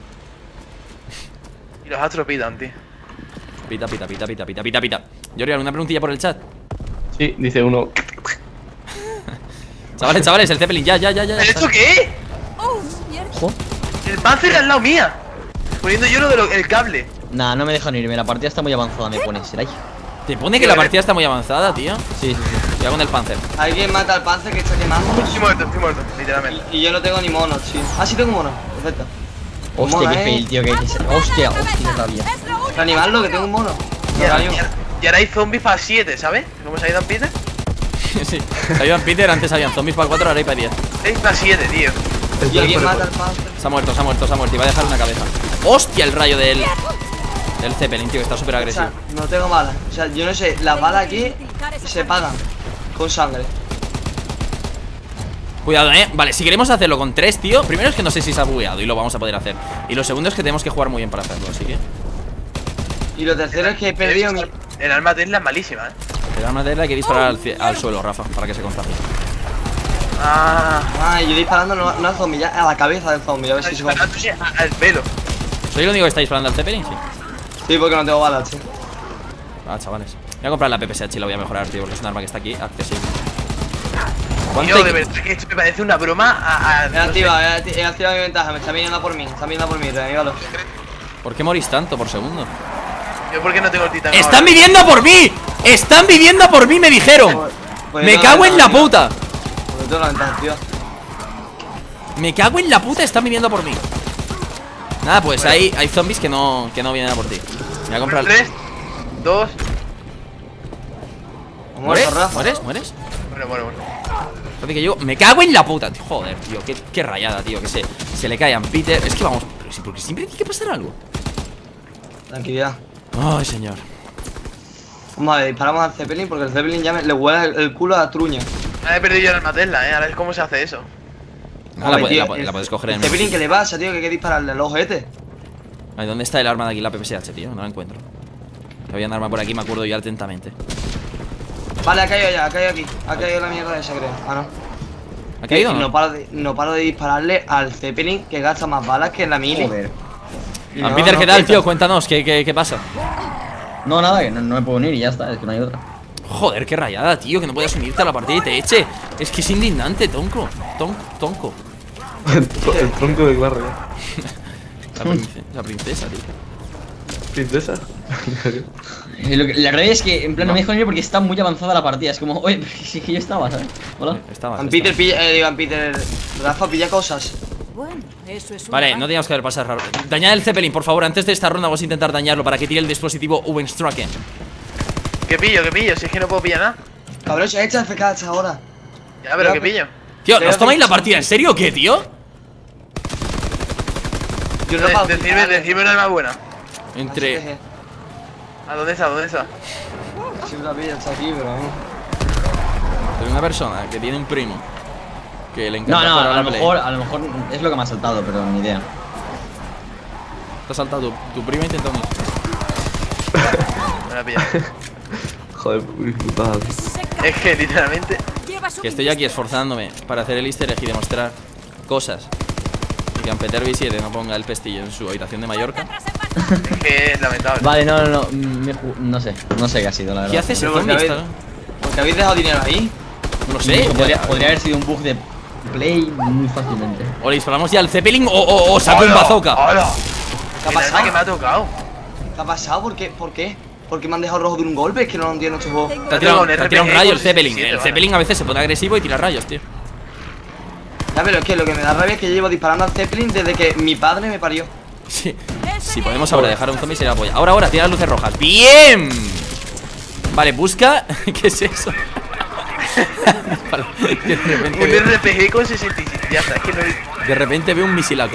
Y los astros pitan, tío. Pita, pita, pita, pita, pita, pita, pita. Yorian, una preguntilla por el chat. Sí, dice uno. Chavales, chavales, el Zeppelin, ya, ya, ya, ya. ¿Pero esto qué? ¡Oh, mierda! El Panzer al lado mía. Poniendo yo lo del cable. Nah, no me dejan irme, la partida está muy avanzada, me pone, será. Te pone que la partida está muy avanzada, tío. Sí, sí, sí. Ya con el Panzer. Alguien mata al Panzer que está quemando. Estoy muerto, estoy muerto, literalmente. Y, y yo no tengo ni monos, sí. Ah, sí tengo mono. Perfecto. Hostia, Mola, qué eh. fail, tío, que hostia, hostia, qué rabia. Reanimarlo, que tengo un mono. Y ahora, Reanimo. y ahora hay zombies para siete, ¿sabes? ¿Cómo se ha ido en Peter? Sí. Ayudan Peter, antes habían zombies para cuatro, ahora hay para diez. seis para siete, tío. Y alguien mata al Panzer. Se ha muerto, se ha muerto, se ha muerto. Y va a dejar una cabeza. ¡Hostia! El rayo del. Del Zeppelin, tío, que está súper O agresivo. sea, no tengo balas. O sea, yo no sé, las balas aquí se pagan con sangre. Cuidado, eh. Vale, si queremos hacerlo con tres, tío. Primero es que no sé si se ha bugueado y lo vamos a poder hacer. Y lo segundo es que tenemos que jugar muy bien para hacerlo, así que. Y lo tercero es que he perdido mi. El arma Tesla es malísima, eh. Te da una tela, hay que disparar al, cie- al suelo, Rafa, para que se contagie. Ah. Ah, yo disparando no, no al zombie, ya a la cabeza del zombie, a ver si se contagia. Disparándose a- al pelo. ¿Soy el único que está disparando al Zeppelin? Sí. Sí, porque no tengo balas, tío. Ah, chavales. Voy a comprar la P P S H y la voy a mejorar, tío, porque es un arma que está aquí accesible. ¿Cuánto Tío, hay de que- verdad que esto me parece una broma a. a He no sé. activado, he acti- he activado mi ventaja, me está viniendo por mí, está viniendo por mí, reanívalo. ¿Por qué morís tanto por segundo? Yo porque no tengo el titán. ¡Están ahora. viviendo por mí! ¡Están viviendo por mí! Me dijeron. Pues Me yo cago tengo en la ventaja, puta. tío. Pues yo tengo la ventaja, tío. Me cago en la puta, están viviendo por mí. Nada, pues hay, hay zombies que no, que no vienen a por ti. Voy a comprar. tres, dos. ¿Mueres? Muerto, Rafa. ¿Mueres? ¿Mueres? Bueno, bueno, bueno. Espérate que yo me cago en la puta, tío. Joder, tío, qué, qué rayada, tío. Que se, se le cae a Peter. Es que vamos, pero sí, porque siempre tiene que pasar algo. Tranquilidad. Ay, señor. Vamos a ver, disparamos al Zeppelin porque el Zeppelin ya me, le huele el, el culo a truña. Ahora he perdido yo el arma Tesla, eh. Ahora es cómo se hace eso. Ah, la, Joder, pu- tío, la pu- el- la puedes coger en el el. Zeppelin, ¿qué le pasa, tío? Que hay que dispararle al ojete. Ay, ¿dónde está el arma de aquí? La P P S H, tío. No la encuentro. Había un arma por aquí, me acuerdo yo atentamente. Vale, ha caído ya, ha caído aquí. Ha caído la mierda esa, creo. Ah, no. ¿Ha caído o Y no? no paro de, no paro de dispararle al Zeppelin que gasta más balas que en la mili. Joder. Y Ah, no, Peter, no ¿qué tal, quita. tío? Cuéntanos, ¿qué, qué, qué pasa? No, nada, que no, no me puedo unir y ya está, es que no hay otra. Joder, qué rayada, tío, que no puedas unirte a la partida y te eche. Es que es indignante, tonco. Ton, tonco. El tronco de Clark. La, prince- la princesa, tío. Princesa. Eh, lo que- La realidad es que en plan no, me dejo unir porque está muy avanzada la partida. Es como, oye, si es que yo estaba, ¿sabes? Hola. Estaba. Van Peter pilla, eh, digo, Van Peter. Rafa pilla cosas. Bueno, eso es un Vale, avance. no teníamos que haber pasado raro. Dañad el Zeppelin, por favor. Antes de esta ronda vamos a intentar dañarlo para que tire el dispositivo Ubenstraken. ¿Qué pillo, qué pillo? Si es que no puedo pillar nada. Cabrón, se ha hecho F K hasta ahora. Ya, pero Ya, ¿qué pues. pillo? Tío, ¿nos tomáis la partida en serio o qué, tío? Yo no De- pago. Decidme, decidme una más buena. Entre... ¿A dónde está? ¿Dónde está? Si una pilla está aquí, pero vamos. entre una persona que tiene un primo que le No, encanta no, jugar a a la lo Play. mejor, a lo mejor es lo que me ha saltado, pero ni idea. Te ha saltado tu, tu primo intentando... Me la pilla. Joder, muy putada. Es que literalmente. Lleva su Que estoy aquí esforzándome para hacer el easter egg y demostrar cosas. Y que Ampeter V siete no ponga el pestillo en su habitación de Mallorca. Es que es lamentable. Vale, no, no, no, me ju- no sé, no sé qué ha sido, la verdad. ¿Qué hace ese Pero porque zombie? habéis- Está- Porque habéis dejado dinero ahí. No lo sé. podría, podría haber sido un bug de Play muy fácilmente. O le disparamos ya al Zeppelin o, o, o saco un ¡Hola! bazooka. ¡Hola! ¿Qué ha El arma pasado? que me ha tocado. ¿Qué ha pasado? ¿Por qué? ¿Por qué? ¿Por qué me han dejado rojo de un golpe? Es que no lo entiendo este juego. Te ha Tengo tirado, un te ha R P tirado un G rayo el con Zeppelin. diecisiete, El vale. Zeppelin a veces se pone agresivo y tira rayos, tío. Ya, pero es que lo que me da rabia es que yo llevo disparando al Zeppelin desde que mi padre me parió. Sí. Si podemos ahora dejar a un zombie sería la polla. Ahora, ahora, tira las luces rojas. ¡Bien! Vale, busca. ¿Qué es eso? Vale, de repente, Un veo, R P G con sesenta y siete. Ya está, es que no hay. de repente veo un misilaco.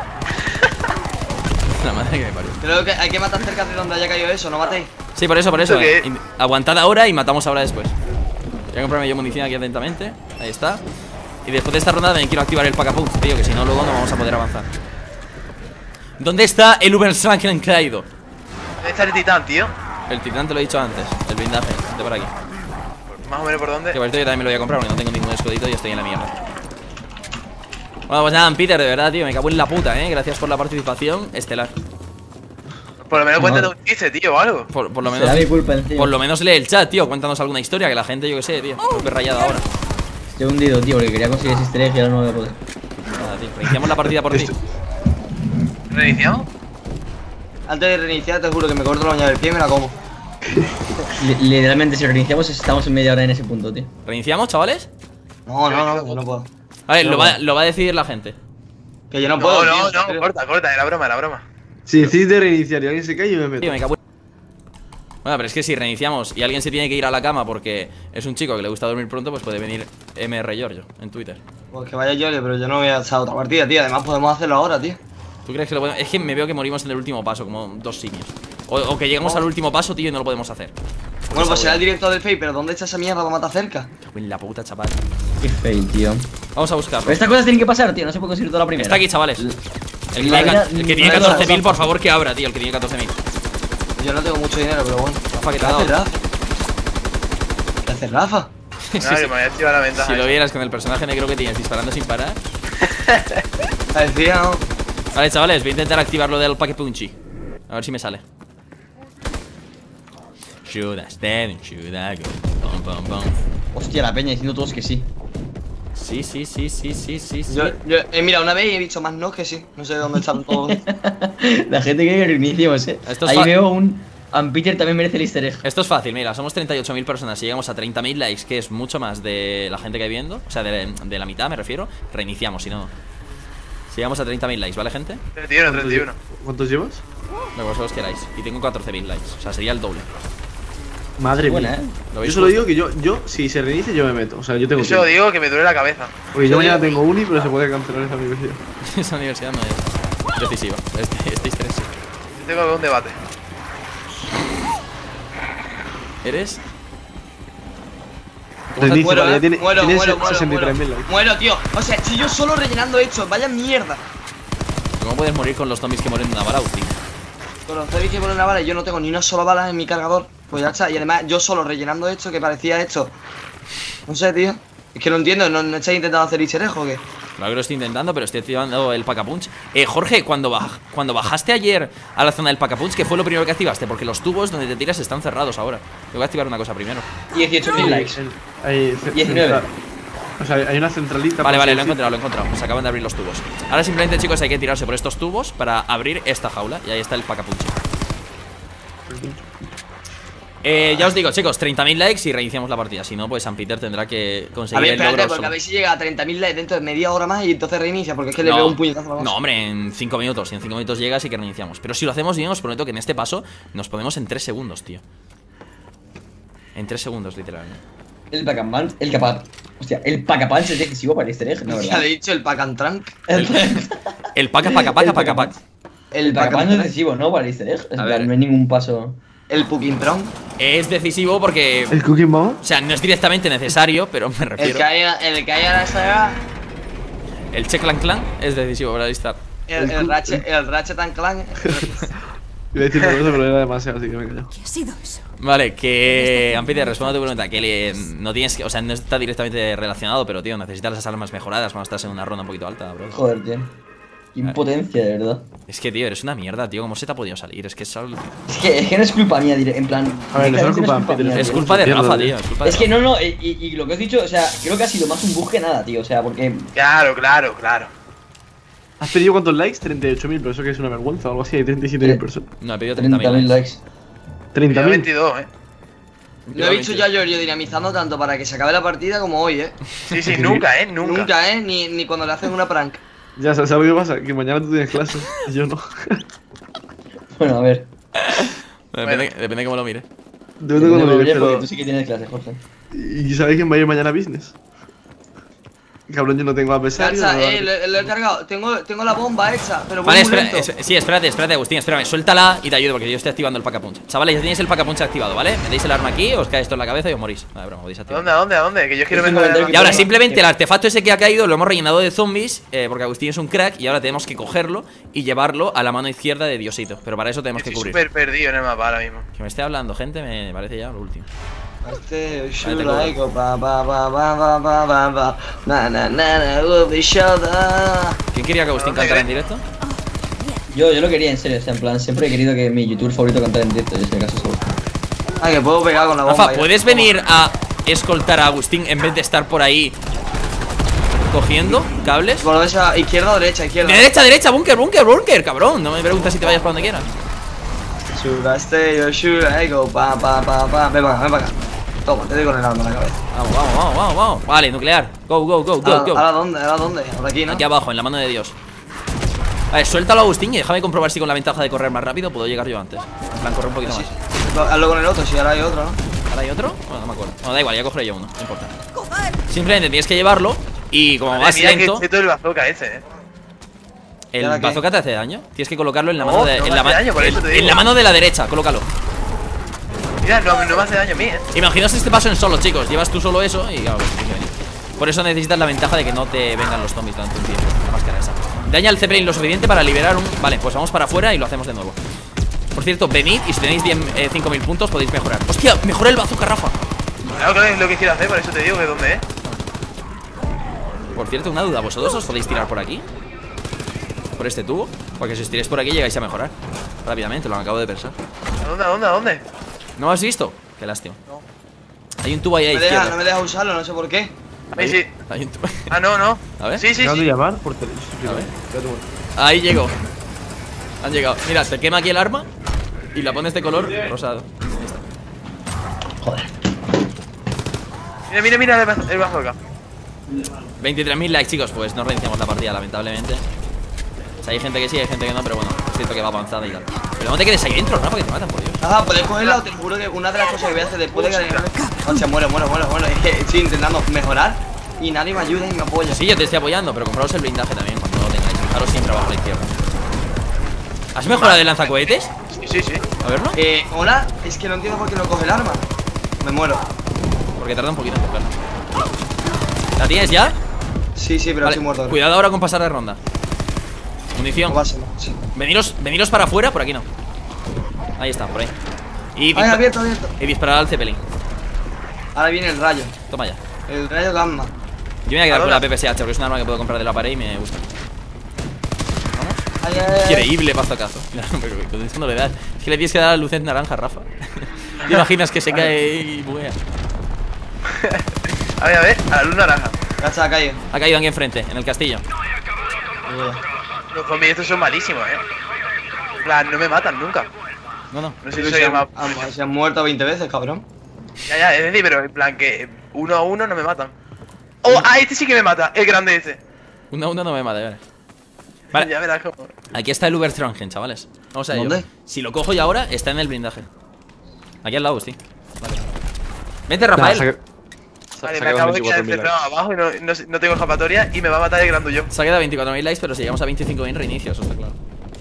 La madre que me parió. Creo que hay que matar cerca de donde haya caído eso, ¿no matéis? Sí, por eso, por eso. ¿Esto qué? eh. In- Aguantad ahora y matamos ahora después. Voy a comprarme yo munición aquí atentamente. Ahí está. Y después de esta ronda también quiero activar el Pack-a-Punch, tío, que si no luego no vamos a poder avanzar. ¿Dónde está el Uberschlanken caído? ¿Dónde está el titán, tío? El titán te lo he dicho antes, el blindaje, de por aquí. Más o menos por dónde. Que por cierto yo también me lo voy a comprar porque no tengo ningún escudito y estoy en la mierda. Bueno, pues nada, Peter, de verdad, tío, me cago en la puta, eh. Gracias por la participación estelar. Por lo menos No. cuéntate un chiste, tío, o algo. Por, por lo menos. Será mi culpa encima. Por lo menos lee el chat, tío. Cuéntanos alguna historia que la gente, yo que sé, tío. Súper rayada ahora. Estoy hundido, tío, porque quería conseguir ese easter egg y ahora no voy a poder. Nada, tío. Reiniciamos la partida por ti. ¿Reiniciamos? Antes de reiniciar, te juro que me corto la uña del pie y me la como. Li- Literalmente, si reiniciamos, estamos en media hora en ese punto, tío. ¿Reiniciamos, chavales? No, no, no, yo no puedo. Vale, No, lo va, bueno. lo va a decidir la gente. Que yo no No, puedo. no, tío, no, pero- corta, corta, era broma, era broma. Si decís de reiniciar y alguien se cae, yo me meto. Tío, me cago en... Bueno, pero es que si reiniciamos y alguien se tiene que ir a la cama porque es un chico que le gusta dormir pronto, pues puede venir M R Giorgio en Twitter. Pues que vaya yo, pero yo no voy a echar otra partida, tío. Además podemos hacerlo ahora, tío. ¿Tú crees que lo podemos...? Es que me veo que morimos en el último paso, como dos simios. O, o que lleguemos al último paso, tío, y no lo podemos hacer. Bueno, pues será el director del Fake, pero ¿dónde está esa mierda para matar cerca? Cago en la puta, chaval. Qué fail, tío. Vamos a buscarlo. Pero estas cosas tienen que pasar, tío, no se puede conseguir toda la primera. Está aquí, chavales. El que La tiene, vida- ca- el que tiene la vida- catorce mil, por favor, que abra, tío. El que tiene catorce mil. Yo no tengo mucho dinero, pero bueno. Rafa, ¿qué te ¿Qué ha hace dado? Rafa? ¿Qué hace Rafa? Sí, Nada, sí. que me había activado la ventaja. Si lo esa. vieras con el personaje negro que tienes disparando sin parar. Parecía, ¿no? Vale, chavales, voy a intentar activar lo del Pack Punchy. A ver si me sale. Should I stand, should I go? Pum, pum, pum. Hostia, la peña diciendo todos que sí. Sí, sí, sí, sí, sí, sí, sí. Yo, yo he mirado una vez y he visto más no que sí. No sé dónde están todos. La gente quiere que reiniciemos, eh. Esto es Ahí fa- veo un. Peter también merece el easter egg. Esto es fácil, mira, somos treinta y ocho mil personas. Si llegamos a treinta mil likes, que es mucho más de la gente que hay viendo, o sea, de, de la mitad me refiero, reiniciamos, si no. Si llegamos a treinta mil likes, ¿vale, gente? treinta y uno, treinta y uno. ¿Cuántos llevas? Lo que vosotros queráis. Y tengo catorce mil likes, o sea, sería el doble. Madre Buena, mía. eh. ¿Lo Yo veis solo justo? digo que yo, yo, si se reinicia, yo me meto. O sea, yo tengo Yo solo tiempo. digo que me duele la cabeza. Porque yo yo mañana digo- tengo uni, pero se puede cancelar esa universidad. Esa universidad no es decisiva. Este, este easter egg sí. Yo tengo que ver un debate. ¿Eres? Reinicia, Muero, vale, eh. ya tiene, muero, tiene muero, muero, sesenta y tres muero. mil likes. Muero, tío. O sea, estoy yo solo rellenando hechos. Vaya mierda. ¿Cómo puedes morir con los zombies que mueren de una bala, Agustín? Con los zombies que ponen una bala y yo no tengo ni una sola bala en mi cargador. Pues ya está. Y además yo solo rellenando esto que parecía esto. No sé, tío. Es que no entiendo. ¿No, no estáis intentando hacer easter egg o qué? Claro que lo estoy intentando, pero estoy activando el Pack-a-Punch. Eh, Jorge, cuando, baj cuando bajaste ayer a la zona del Pack-a-Punch, ¿qué fue lo primero que activaste? Porque los tubos donde te tiras están cerrados ahora. Tengo que activar una cosa primero. dieciocho mil likes. El- Hay ce- diecinueve. central- O sea, hay una centralita. Vale, por vale, si lo he sí. encontrado, lo he encontrado. Se acaban de abrir los tubos. Ahora simplemente, chicos, hay que tirarse por estos tubos para abrir esta jaula. Y ahí está el Pack-a-Punch. Eh, ya os digo, chicos, treinta mil likes y reiniciamos la partida. Si no, pues San Peter tendrá que A conseguir ver, el espérate, logro porque solo. a ver si llega a treinta mil likes dentro de media hora más y entonces reinicia. Porque es que le No, veo un puñetazo a la no, base. hombre, en cinco minutos. Si en cinco minutos llegas y que reiniciamos. Pero si lo hacemos bien, os prometo que en este paso nos ponemos en tres segundos, tío. En tres segundos, literalmente. El Pac-Man, el capaz. Hostia, el Pack-a-Punch es decisivo para el easter egg, ¿no? Ya ¿verdad? le he dicho el pack and trunk. El, El paca, paca, paca, paca, paca. El pack Pack-a-Punch and es trunk. decisivo, ¿no? Para el easter egg. En A plan, ver. no hay ningún paso. El Pukintron. Es decisivo porque... ¿El Cookie Mama? O sea, no es directamente necesario, pero me El refiero... que haya, el que haya la saga. El Che Clan Clan es decisivo para listar. El, el, Ratchet, el Ratchet and Clank. Iba a decir una cosa, pero era demasiado, así que me he callado. ¿Qué ha sido eso? Vale, que... Ampidia, respondo a tu pregunta. Que le- no tienes que... O sea, no está directamente relacionado, pero, tío, necesitas las armas mejoradas cuando estás en una ronda un poquito alta, bro. Joder, tío. Qué impotencia, de verdad. Es que, tío, eres una mierda, tío. ¿Cómo se te ha podido salir? Es que es, algo- Es que, es que no es culpa mía, dire- en plan. A ver, no es directamente culpa de Peter, mía, es tío. culpa de Mierda, Rafa, tío. tío. Es, culpa de Es que Rafa. no, no, y, y- y lo que has dicho, o sea, creo que ha sido más un bug que nada, tío. O sea, porque. Claro, claro, claro. ¿Has pedido cuántos likes? treinta y ocho mil, pero eso que es una vergüenza o algo así. Hay treinta y siete mil personas. No, he pedido treinta treinta mil mil likes. likes. treinta mil. veintidós, eh. No he visto ya a Giorgio dinamizando tanto para que se acabe la partida como hoy, eh. Sí, sí, nunca, eh, nunca. Nunca, eh. Ni, ni cuando le hacen una prank. Ya, ¿sabes lo que pasa? Que mañana tú tienes clase y yo no. Bueno, a ver. Depende, depende de cómo lo mire. Depende de cuando Depende, mires, porque pero... tú sí que tienes clase, Jorge. ¿Y sabéis quién va a ir mañana a business? Cabrón, yo no tengo adversario. Salsa, no eh, lo, lo he cargado. Tengo, tengo la bomba hecha, pero voy Vale, muy espera, lento. es- sí, espérate, espérate, Agustín, espérame. Suéltala y te ayudo porque yo estoy activando el Pack-a-Punch. Chavales, ya tenéis el Pack-a-Punch activado, ¿vale? Metéis el arma aquí, os cae esto en la cabeza y os morís. Vale, broma, podéis ¿A activar. dónde, a dónde, a dónde? Que yo quiero Es un mejorar comentario Y ahora Sí. simplemente el artefacto ese que ha caído lo hemos rellenado de zombies, eh, porque Agustín es un crack y ahora tenemos que cogerlo y llevarlo a la mano izquierda de Diosito. Pero para eso tenemos que Estoy cubrir. súper perdido en el mapa ahora mismo. Que me esté hablando, gente, me parece ya lo último. Este, Vale, shoot tengo like, pa, pa, pa, pa, pa, pa, pa, pa. Na, na, na, na, will be shut up. ¿Quién quería que Agustín ¿Dónde cantara en crees? directo? Yo, yo lo quería en serio, o sea, en plan, siempre he querido que mi youtuber favorito cantara en directo, y ese caso seguro. Ah, que puedo pegar con la bomba. Rafa, ya. ¿puedes venir a escoltar a Agustín en vez de estar por ahí cogiendo cables? Volvés a izquierda o derecha, izquierda. Derecha, derecha, búnker, búnker, búnker, cabrón. No me preguntas si te vayas para donde quieras. Should I stay or should I go? Pa, pa, pa, pa. Ven para acá, ven para acá. Toma, te doy con el arma en la cabeza. Vamos, vamos, vamos, vamos, vamos. Vale, nuclear. Go, go, go, go, ¿Ahora, go. ¿ahora dónde? ¿Ahora dónde? Ahora aquí, ¿no? Aquí abajo, en la mano de Dios. A ver, suéltalo, Agustín, y déjame comprobar si con la ventaja de correr más rápido puedo llegar yo antes. En plan, correr un poquito más. Hazlo con el otro, si ahora hay otro, ¿no? ¿Ahora hay otro? Bueno, no me acuerdo. Bueno, da igual, ya cogeré yo uno, no importa. Simplemente tienes que llevarlo y como Madre vas mía, lento, que cheto el bazooka ese, eh. el ¿Y ahora qué? bazooka te hace daño. Tienes que colocarlo en la No, mano de, no en me la hace ma- daño, por eso en- te en digo. la mano de la derecha, colócalo. Mira, no, no me hace daño a mí, eh. Imaginaos este paso en solo, chicos. Llevas tú solo eso y claro, pues, tiene que venir. Por eso necesitas la ventaja de que no te vengan los zombies durante un tiempo. La máscara esa. Daña el Zeppelin lo suficiente para liberar un... Vale, pues vamos para afuera y lo hacemos de nuevo. Por cierto, venid y si tenéis cinco mil puntos podéis mejorar. ¡Hostia! Mejoré el bazooka, Rafa. Claro que es lo que quiero hacer, por eso te digo que dónde es. Por cierto, una duda. ¿Vosotros os podéis tirar por aquí? ¿Por este tubo? Porque si os tiráis por aquí llegáis a mejorar rápidamente, lo acabo de pensar. ¿A dónde, a dónde, a dónde? ¿No lo has visto? Qué lástima. Hay un tubo ahí a No me, deja, izquierda. no me deja usarlo, no sé por qué. Ahí sí. Hay un tubo. Ah, no, no. A ver. Sí, sí, ¿Acabas de sí. llamar? Por teléfono. A ver. Espérate un momento. Ahí llegó. Han llegado. Mira, te quema aquí el arma y la pones de color rosado. Ahí está. Joder. Mira, mira, mira el, baz- el bazooka. veintitrés mil likes, chicos. Pues no reiniciamos la partida, lamentablemente. O sea, hay gente que sí, hay gente que no, pero bueno, es cierto que va avanzada y tal. Pero no te quedes ahí dentro, Rafa, que te matan, por Dios. Ajá, puedes cogerla o te juro que una de las cosas que voy a hacer después de que gané. O sea, muero, muero, muero, muero. Es que estoy intentando mejorar y nadie me ayuda y me apoya. Sí, yo te estoy apoyando, pero compraros el blindaje también cuando lo tengáis. Fijaros siempre abajo a la izquierda. ¿Has mejorado el lanzacohetes? Sí, sí, sí. A verlo. Eh, hola, es que no entiendo por qué no coge el arma. Me muero. Porque tarda un poquito en cogerlo. ¿La tienes ya? Sí, sí, pero Vale, estoy muerto. cuidado ahora con pasar de ronda. Munición. No pasa, no, sí. Veniros, veniros para afuera, por aquí no. Ahí está, por ahí. Y, Ay, dispa- abierto, abierto. y disparar al Zeppelin. Ahora viene el rayo. Toma ya. El rayo gamma. Yo me voy a quedar ¿A con la dónde? P P S H porque es un arma que puedo comprar de la pared y me gusta. Ay, ay, ay. Increíble bazocazo. Pero con eso no le das. Es que le tienes que dar a luces naranja, Rafa. ¿Te imaginas que se cae y buguea? A ver, a ver, a la luz naranja. Ya está, ha caído. Ha caído aquí enfrente, en el castillo. Los zombies estos son malísimos, eh. En plan, no me matan nunca. No, no. No sé si Pero soy se, el más. han, han- se han muerto veinte veces, cabrón. Ya, ya, es decir, pero en plan que uno a uno no me matan. Oh, ah, este sí que me mata, el grande ese. Una a una no me mata, vale. Vale, Ya verás cómo. aquí está el Uberstrongen, chavales. Vamos a ello. ¿Dónde? Si lo cojo yo ahora, está en el blindaje. Aquí al lado, sí. Vale. Vente, Nah, Rafael. saca- Vale, Se me ha quedado acabo de quedar veinticuatro mil encerrado abajo y no, no, no tengo escapatoria y me va a matar el grandullo. Se ha quedado veinticuatro mil likes, pero si llegamos a veinticinco mil reinicio, eso está claro.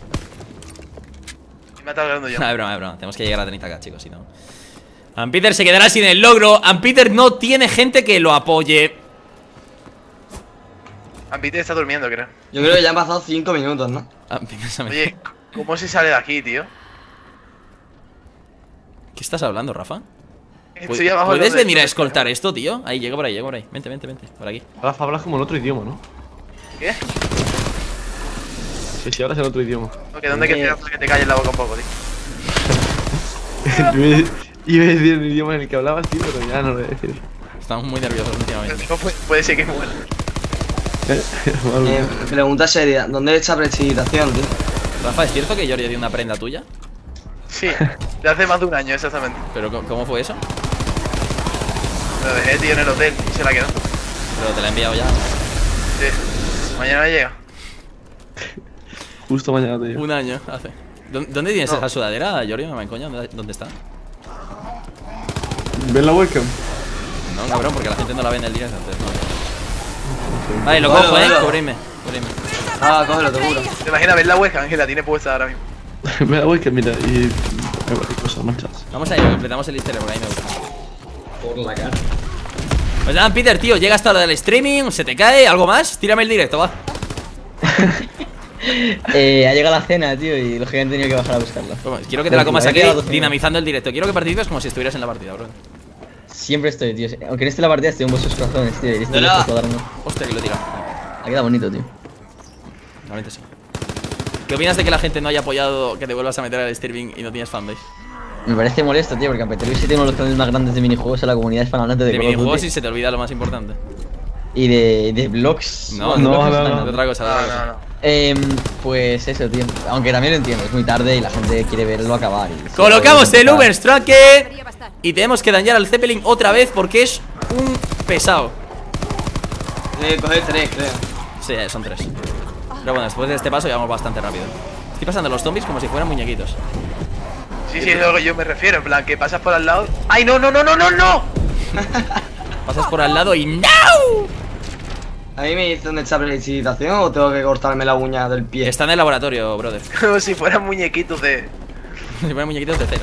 Me mata el grandullo. No, es broma, es broma. Tenemos que llegar a treinta k, chicos, si no. Ampeter se quedará sin el logro. Ampeter no tiene gente que lo apoye. Ampite está durmiendo, creo. Yo creo que ya han pasado cinco minutos, ¿no? Ampeter se me- Oye, ¿cómo se sale de aquí, tío? ¿Qué estás hablando, Rafa? Estoy abajo. ¿Puedes donde- venir a escoltar esto, tío? Ahí, llego por ahí, llego por ahí. Vente, vente, vente. Por aquí. Rafa, hablas como en otro idioma, ¿no? ¿Qué? Sí, sí, hablas en otro idioma. Ok, ¿dónde hay que tirar para que te calles la boca un poco, tío? Yo iba iba a decir el idioma en el que hablabas, tío, pero ya no lo voy a decir. Estamos muy nerviosos últimamente. No puede, puede ser que muera. Eh, pregunta seria, ¿dónde está precipitación, tío? Rafa, ¿es cierto que Jordi dio una prenda tuya? Sí, de hace más de un año, exactamente. ¿Pero co- cómo fue eso? Lo dejé, tío, en el hotel y se la quedó. Pero te la he enviado ya. Sí. Mañana me llega. Justo mañana te digo. Un año hace. ¿Dó- ¿Dónde tienes No. esa sudadera, Jordi? No me coña. ¿Dónde, ¿Dónde está? ¿Ven la webcam? No, cabrón, porque la gente no la ve en el directo. Entonces no. Vale, lo Bueno, cojo, eh. bueno. Cubrirme. Cubrirme. Ah, cógelo, te juro. ¿Te imaginas ver la webcam que la tiene puesta ahora mismo? Ven la webcam, mira, y. Hay varias cosas manchas. Vamos a ir, completamos el easter egg, por ahí me gusta. Por la cara. Pues nada, Peter, tío, llega hasta hora del streaming, se te cae, ¿algo más? Tírame el directo, va. Eh, ha llegado la cena, tío, y lógicamente he tenido que bajar a buscarla. Toma, quiero que te la comas Me aquí, había quedado dinamizando el directo. Quiero que participes como si estuvieras en la partida, bro. Siempre estoy, tío. Aunque no esté en la partida, estoy en vuestros corazones, tío. Y estoy Hola. dispuesto a darme. Hostia, que lo he tirado. Ha quedado bonito, tío. Realmente sí. ¿Qué opinas de que la gente no haya apoyado que te vuelvas a meter al streaming y no tienes fanbase? Me parece molesto, tío, porque Ampeter sí tiene uno de los canales más grandes de minijuegos en la comunidad hispanohablante de, De Call of minijuegos Duty. y se te olvida lo más importante. Y de, de vlogs. No, Bueno, no, vlogs no, están no, De dando. otra cosa, de No, otra cosa. no, no. Em, pues eso, tío. Aunque también lo entiendo, es muy tarde y la gente quiere verlo acabar. y- Colocamos el Ah, Uberstrake Debería bastar. y tenemos que dañar al Zeppelin otra vez porque es un pesado. Tiene que coger tres, creo. Sí, son tres. Pero bueno, después de este paso ya vamos bastante rápido. Estoy pasando los zombies como si fueran muñequitos. Sí, sí, es a lo que yo me refiero. En plan, que pasas por al lado. ¡Ay, no, no, no, no, no, no! Pasas por al lado y ¡no! ¿A mí me dice dónde está precipitación o tengo que cortarme la uña del pie? Está en el laboratorio, brother. Como si fueran muñequitos de. Si fueran muñequitos de cero.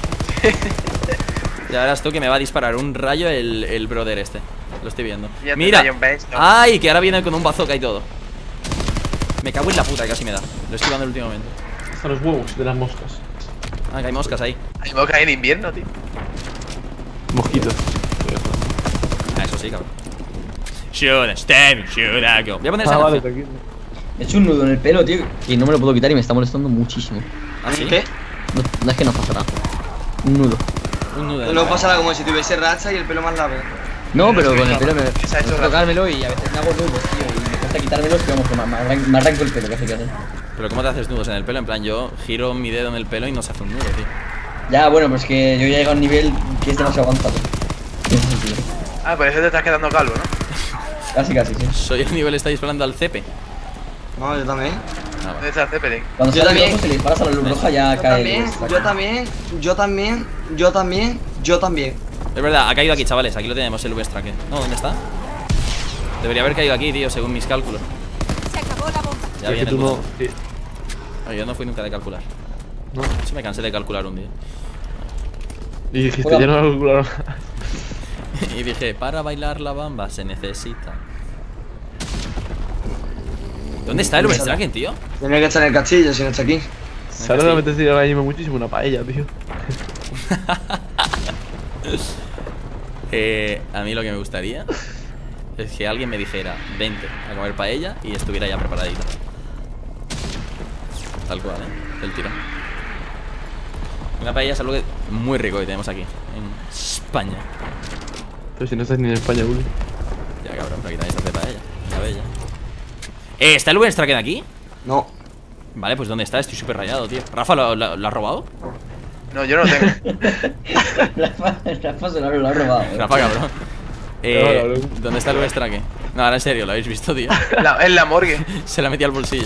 Ya verás tú que me va a disparar un rayo el, el brother este. Lo estoy viendo. Ya te Mira. rayo un beso. Ay, que ahora viene con un bazooka y todo. Me cago en la puta, casi me da. Lo estoy dando en el último momento. Están los huevos de las moscas. Ah, que hay moscas ahí. Hay boca en invierno, tío. Mosquitos. Ah, eso sí, cabrón. Shoot, stem, shoot, go. Voy a poner esa Ah, vale, canción. tranquilo. Me he hecho un nudo en el pelo, tío, y no me lo puedo quitar y me está molestando muchísimo. ¿Ah, sí? ¿Qué? No, no es que no pasa nada. Un nudo. Un nudo. No pasará como si tuviese racha y el pelo más largo. No, pero es con que el pelo me, me se ha hecho gusta tocármelo y a veces me hago nudos, tío, y me cuesta quitármelos, que vamos, que me, me arran- me arranco el pelo casi casi. Pero ¿cómo te haces nudos en el pelo? En plan, yo giro mi dedo en el pelo y no se hace un nudo, tío. Ya, bueno, pues que yo ya he llegado a un nivel que es demasiado avanzado. En ese sentido. Ah, por eso te estás quedando calvo, ¿no? Casi, casi, sí. Soy el nivel, está disparando al cepe. No, yo también. Ah, ¿Dónde está el Zeppelin? Cuando Yo sale el también. ojo, si le disparas a la luz roja ya Yo cae. también, el- yo también, yo también, yo también, yo también. Es verdad, ha caído aquí, chavales. Aquí lo tenemos, el V-Strike. No, ¿dónde está? Debería haber caído aquí, tío, según mis cálculos. Se acabó la bomba. Ya Es que viene tú el no. puto. Sí. No, yo no fui nunca de calcular. No. Sí me cansé de calcular un día. Y dijiste, Hola. ya no lo calcularon. Y dije, para bailar la bamba se necesita. ¿Dónde está el V-Strike, tío? Tiene que estar en el castillo si no está aquí. ¿Sabes lo que me apetece ahora mismo muchísimo? Una paella, tío. Eh, a mí lo que me gustaría es que alguien me dijera, vente a comer paella y estuviera ya preparadito. Tal cual, eh, del tirón. Una paella es algo que- muy rico que tenemos aquí, en España. Pero si no estás ni en España, Uli. Ya cabrón, pero aquí también se hace paella, la bella. Eh, ¿está el buen Straken aquí? No. Vale, pues ¿dónde está? Estoy súper rayado, tío. ¿Rafa lo, lo- lo ha robado? No, yo no lo tengo. Rafa, Rafa se lo ha, lo ha robado. eh. Rafa, cabrón. No, Eh, cabrón. ¿dónde está el buen Straken? No, ahora en serio, ¿lo habéis visto, tío? La- en la morgue. Se la metí al bolsillo.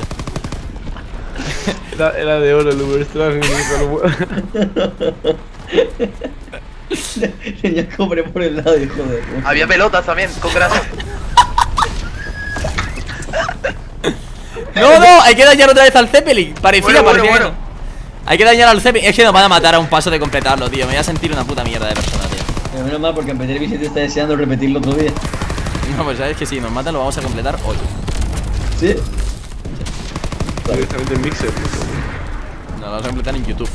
Era, era de oro el Uber Strike. Tenía cobre por el lado, hijo de. Había pelotas también, con grasa. No, no, hay que dañar otra vez al Zeppelin. Parecía, Bueno, bueno, parecía que bueno. no. Hay que dañar al Zeppelin. Es que nos van a matar a un paso de completarlo, tío. Me voy a sentir una puta mierda de persona, tío. Pero menos mal porque en Peter Vicente está deseando repetirlo otro día. No, pues sabes que si nos matan lo vamos a completar hoy. ¿Sí? Directamente en Mixer. No, lo vamos a completar en YouTube.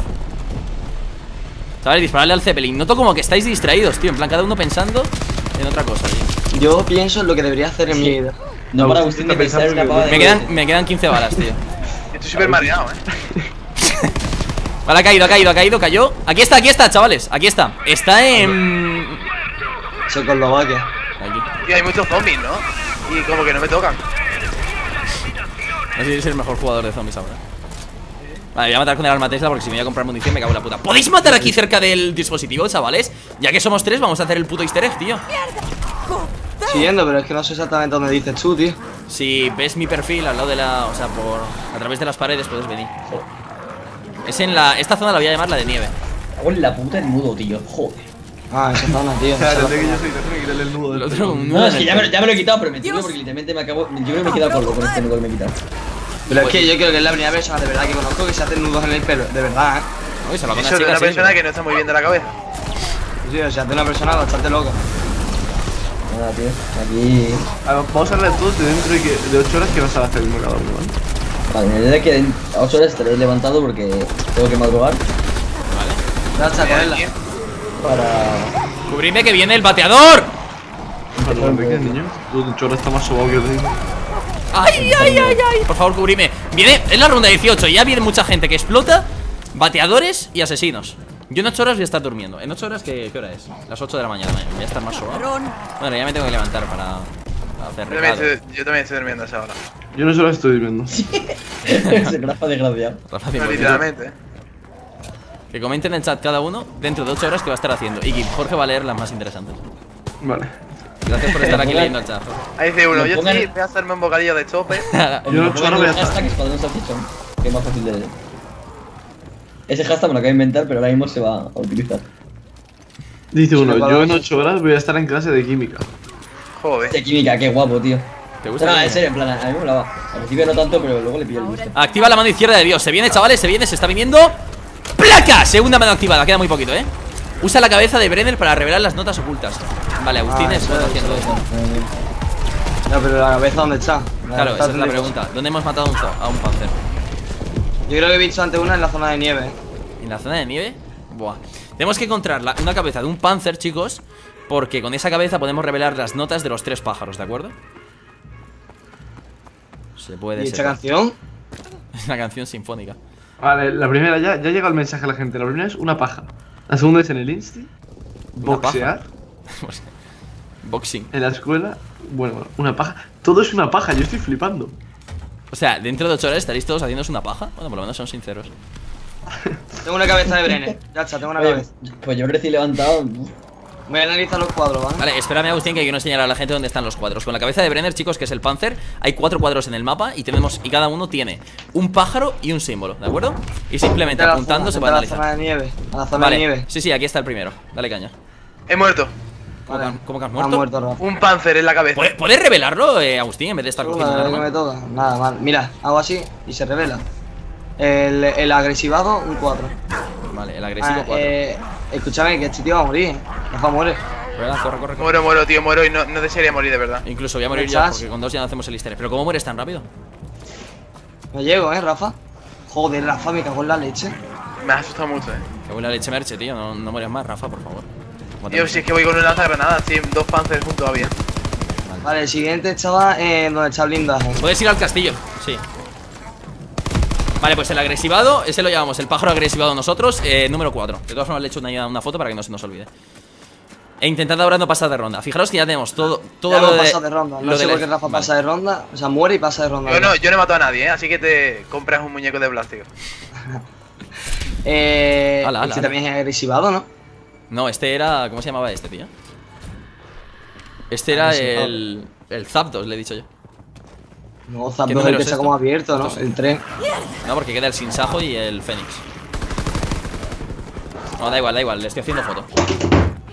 ¿Sabes? Dispararle al Zeppelin. Noto como que estáis distraídos, tío. En plan, cada uno pensando en otra cosa, tío. Yo pienso en lo que debería hacer en mi vida. No para Agustín Agustín de está pensar en una pensando pava de. Me quedan, me quedan quince balas, tío. Estoy súper mareado, eh. Vale, ha caído, ha caído, ha caído, cayó. Aquí está, aquí está, chavales. Aquí está. Está en... Checoslovaquia. Aquí. Y hay muchos zombies, ¿no? Y como que no me tocan. No sé si eres el mejor jugador de zombies ahora. Vale, voy a matar con el arma Tesla porque si me voy a comprar munición me cago en la puta. ¿Podéis matar aquí cerca del dispositivo, chavales? Ya que somos tres, vamos a hacer el puto easter egg, tío. Siguiendo, pero es que no sé exactamente dónde dices tú, tío. Si ves mi perfil al lado de la... O sea, por... A través de las paredes puedes venir. Es en la... Esta zona la voy a llamar la de nieve. Cago en la puta el nudo, tío. Joder. Ah, esa zona, tío. O sea, esa desde que zona. yo soy tengo que quitarle el nudo El del otro, pelo. un No, nudo es en que el ya me, pelo. ya me lo he quitado, pero me entiendo porque literalmente me acabo. Yo creo que me he quedado corto con este nudo que me he quitado. Pero es que yo creo que es la primera persona de verdad que conozco que se hacen nudos en el pelo. De verdad, eh. Uy, se va con Eso una de chica una así, persona ¿no? que no está muy bien de la cabeza. Sí, o sea, de una persona bastante loca. Nada, tío. Aquí. A ver, vamos a hablar todos de dentro de, que, de ocho horas que vas a hacer el uno cada uno, ¿vale? Vale, me idea que en ocho horas estaré levantado porque tengo que madrugar Gracias, Mira, ponedla. tío. para. Cubridme que viene el bateador. Perdón, Enrique, niño. Tu ocho horas está más sobado que el Ay, ay, ay, ay. Por favor, cubrime. Viene, es la ronda dieciocho. Ya viene mucha gente que explota, bateadores y asesinos. Yo en ocho horas voy a estar durmiendo. ¿En ocho horas qué, qué hora es? Las ocho de la mañana. Voy a estar más sobado. Ron. Bueno, ya me tengo que levantar para hacer Yo también, recado. estoy, yo también estoy durmiendo a esa hora. Yo no solo estoy viendo. Se Rafa desgraciado. Rafa, No, cien por ciento. literalmente. eh. Que comenten en el chat cada uno dentro de ocho horas que va a estar haciendo. Y que Jorge va a leer las más interesantes. Vale. Gracias por estar aquí leyendo el chat, Jorge. Ahí dice uno, Me yo pongan- sí, voy a hacerme un bocadillo de chope. Yo no, yo no voy a estar. hashtag Escuadrón Salchichón, que es más fácil de leer. Ese hashtag me lo acabo de inventar, pero ahora mismo se va a utilizar. Dice uno, Sí, yo en sí. ocho horas voy a estar en clase de química. Joder. De química, qué guapo, tío. ¿Te gusta? No, la en idea? serio, en plan, a mí me molaba. Al principio no tanto, pero luego le pillo el gusto. Activa la mano izquierda de Dios. Se viene, chavales, se viene, se está viniendo. ¡Placa! Segunda mano activada, queda muy poquito, ¿eh? Usa la cabeza de Brenner para revelar las notas ocultas. Vale, Agustín Ah, es eso bueno es, haciendo eso esto. No, pero la cabeza, ¿dónde está? Claro, Está esa es la lejos. pregunta. ¿Dónde hemos matado a un, zo- a un panzer? Yo creo que he visto antes una en la zona de nieve, eh. ¿En la zona de nieve? Buah. Tenemos que encontrar la- una cabeza de un panzer, chicos, porque con esa cabeza podemos revelar las notas de los tres pájaros, ¿de acuerdo? Se puede ¿Y ser. esta canción? Es una canción sinfónica. Vale, la primera ya, ya llega el mensaje a la gente. La primera es una paja. La segunda es en el Insti. Una Boxear. Pues, boxing. En la escuela. Bueno, una paja. Todo es una paja, yo estoy flipando. O sea, dentro de ocho horas estaréis todos haciéndose una paja. Bueno, por lo menos son sinceros. Tengo una cabeza de Brenner. Ya está, tengo una Oye, cabeza. pues yo recién levantado. uf, Voy a analizar los cuadros, ¿vale? Vale, espérame, Agustín, que quiero enseñar a la gente dónde están los cuadros. Con la cabeza de Brenner, chicos, que es el Panzer, hay cuatro cuadros en el mapa y tenemos y cada uno tiene un pájaro y un símbolo, ¿de acuerdo? Y simplemente Vete a la apuntando zona, se vete puede a la zona analizar. de nieve. A la zona de Vale, nieve. sí, sí, aquí está el primero. Dale caña. He muerto. ¿Cómo, Vale. que, cómo que has Ha muerto? muerto, Rafa. Un panzer en la cabeza. ¿Puedes, puedes revelarlo, eh, Agustín, en vez de estar cogiendo un Nada, que me arma? toca. Nada, mal. Mira, hago así y se revela. El, el agresivado, un cuatro. Vale, el agresivo Ah, cuatro. eh, escúchame, que este tío va a morir. Rafa muere. ¿Verdad? Corre, corre, corre. Muero, muero, tío, muero y no, no desearía morir de verdad. Incluso voy a morir ya, ¿Pensás? porque con dos ya no hacemos el easter egg. Pero ¿cómo mueres tan rápido? No llego, eh, Rafa. Joder, Rafa, me cago en la leche. Me ha asustado mucho, eh. Que buena leche merche, tío. No, no mueres más, Rafa, por favor. ¿Cómo te Tío, metes? si es que voy con un lanzagranadas, sí, dos panzers juntos todavía. Vale, el siguiente estaba en donde está el blindaje. Puedes ir al castillo, sí. Vale, pues el agresivado, ese lo llamamos el pájaro agresivado nosotros, eh, número cuatro. De todas formas le he hecho una, una foto para que no se nos olvide. E intentad ahora no pasar de ronda. Fijaros que ya tenemos todo, todo Ya lo no de, pasa de ronda. No lo sé del- por qué Rafa Vale. pasa de ronda. O sea, muere y pasa de ronda. Yo no, yo no he matado a nadie, eh. Así que te compras un muñeco de plástico. Eh. Ala, ala, este ala. también es agresivado, ¿no? No, este era... ¿Cómo se llamaba este, tío? Este era Agresivado. el... El Zapdos, le he dicho yo. No, ¿Qué Zapdos es el número que es está esto? como abierto, ¿no? Esto sí. El tren. No, porque queda el Sinsajo y el Fénix. No, da igual, da igual, le estoy haciendo foto.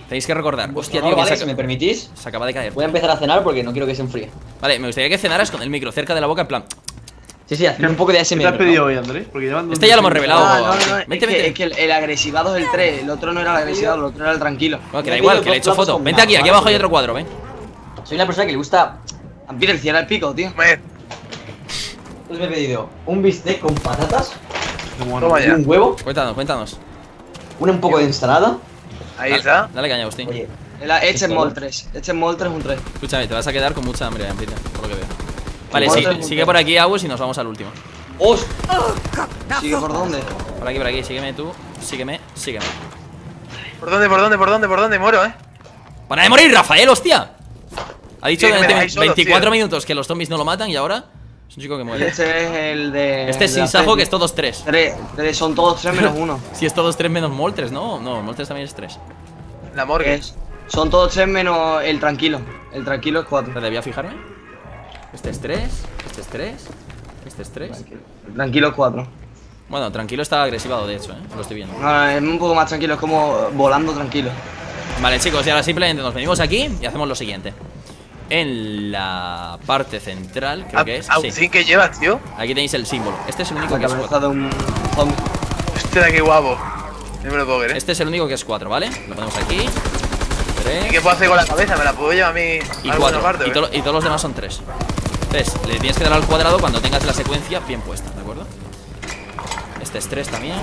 Tenéis que recordar. Hostia, No, tío, que vale, se, si ac- me permitís, se acaba de caer. voy a empezar a cenar porque no quiero que se enfríe. Vale, me gustaría que cenaras con el micro cerca de la boca, en plan. Sí, sí, haciendo un poco de ¿Qué A S M te R. has pedido ¿no? hoy, Andrés? Porque llevan dos Este ya lo hemos días. revelado. Ah, no, no, no, es, Vente, que, vente. es que el, el agresivado es el tres, el otro no era el agresivado, el otro era el tranquilo. Bueno, que Me da he igual, pedido que le he dos hecho platos foto. con Vente aquí, nada, aquí ¿vale? abajo hay otro cuadro, ven. Soy una persona que le gusta. Peter, cierra el pico, tío. Hombre, Pues me he pedido un bistec con patatas, Qué bueno. Toma y ya. un huevo, Cuéntanos, cuéntanos. una un poco de ensalada. Ahí Dale, está. dale caña, Agustín. Oye, El, este es Esto, Mol ¿no? tres. Este es Mol tres, un tres. Escúchame, te vas a quedar con mucha hambre, Peter, por lo que veo. Vale, Igual sí, te- sigue por aquí, Agus, y nos vamos al último. ¡os! ¿Sigue por dónde? Por aquí, por aquí, sígueme tú, sígueme, sígueme. ¿Por dónde, por dónde, por dónde, por dónde? Muero, eh. ¡Para de morir, Rafael, hostia! Ha dicho Sí, que me durante dejáis solo, veinticuatro tío. minutos que los zombies no lo matan y ahora es un chico que muere. Este es el de. Este es de sin la sajo, tres, que es todos tres. Tres, tres, son todos tres menos uno. Si es todos tres menos Moltres, ¿no? No, Moltres también es tres. La morgue. Es- son todos tres menos el tranquilo. El tranquilo es cuatro. ¿Debía fijarme? Este es tres, este es tres, este es tres. El tranquilo es cuatro. Bueno, tranquilo está agresivado, de hecho, ¿eh? Lo estoy viendo. No, no, es un poco más tranquilo, es como volando tranquilo. Vale, chicos, y ahora simplemente nos venimos aquí y hacemos lo siguiente. En la parte central, creo que es. Sí. Agustín, ¿qué llevas, tío? Aquí tenéis el símbolo. Este es el único La que es cabeza cuatro. de un zombie. Hostia, qué guapo. No me lo puedo creer. Este es el único que es cuatro, ¿vale? Lo ponemos aquí. ¿Y Tres qué puedo hacer con la cabeza? ¿Me la puedo llevar a mí y a alguna cuatro. parte? Y, o qué? to- y todos los demás son tres. Tres. Le tienes que dar al cuadrado cuando tengas la secuencia bien puesta, ¿de acuerdo? Este es tres también.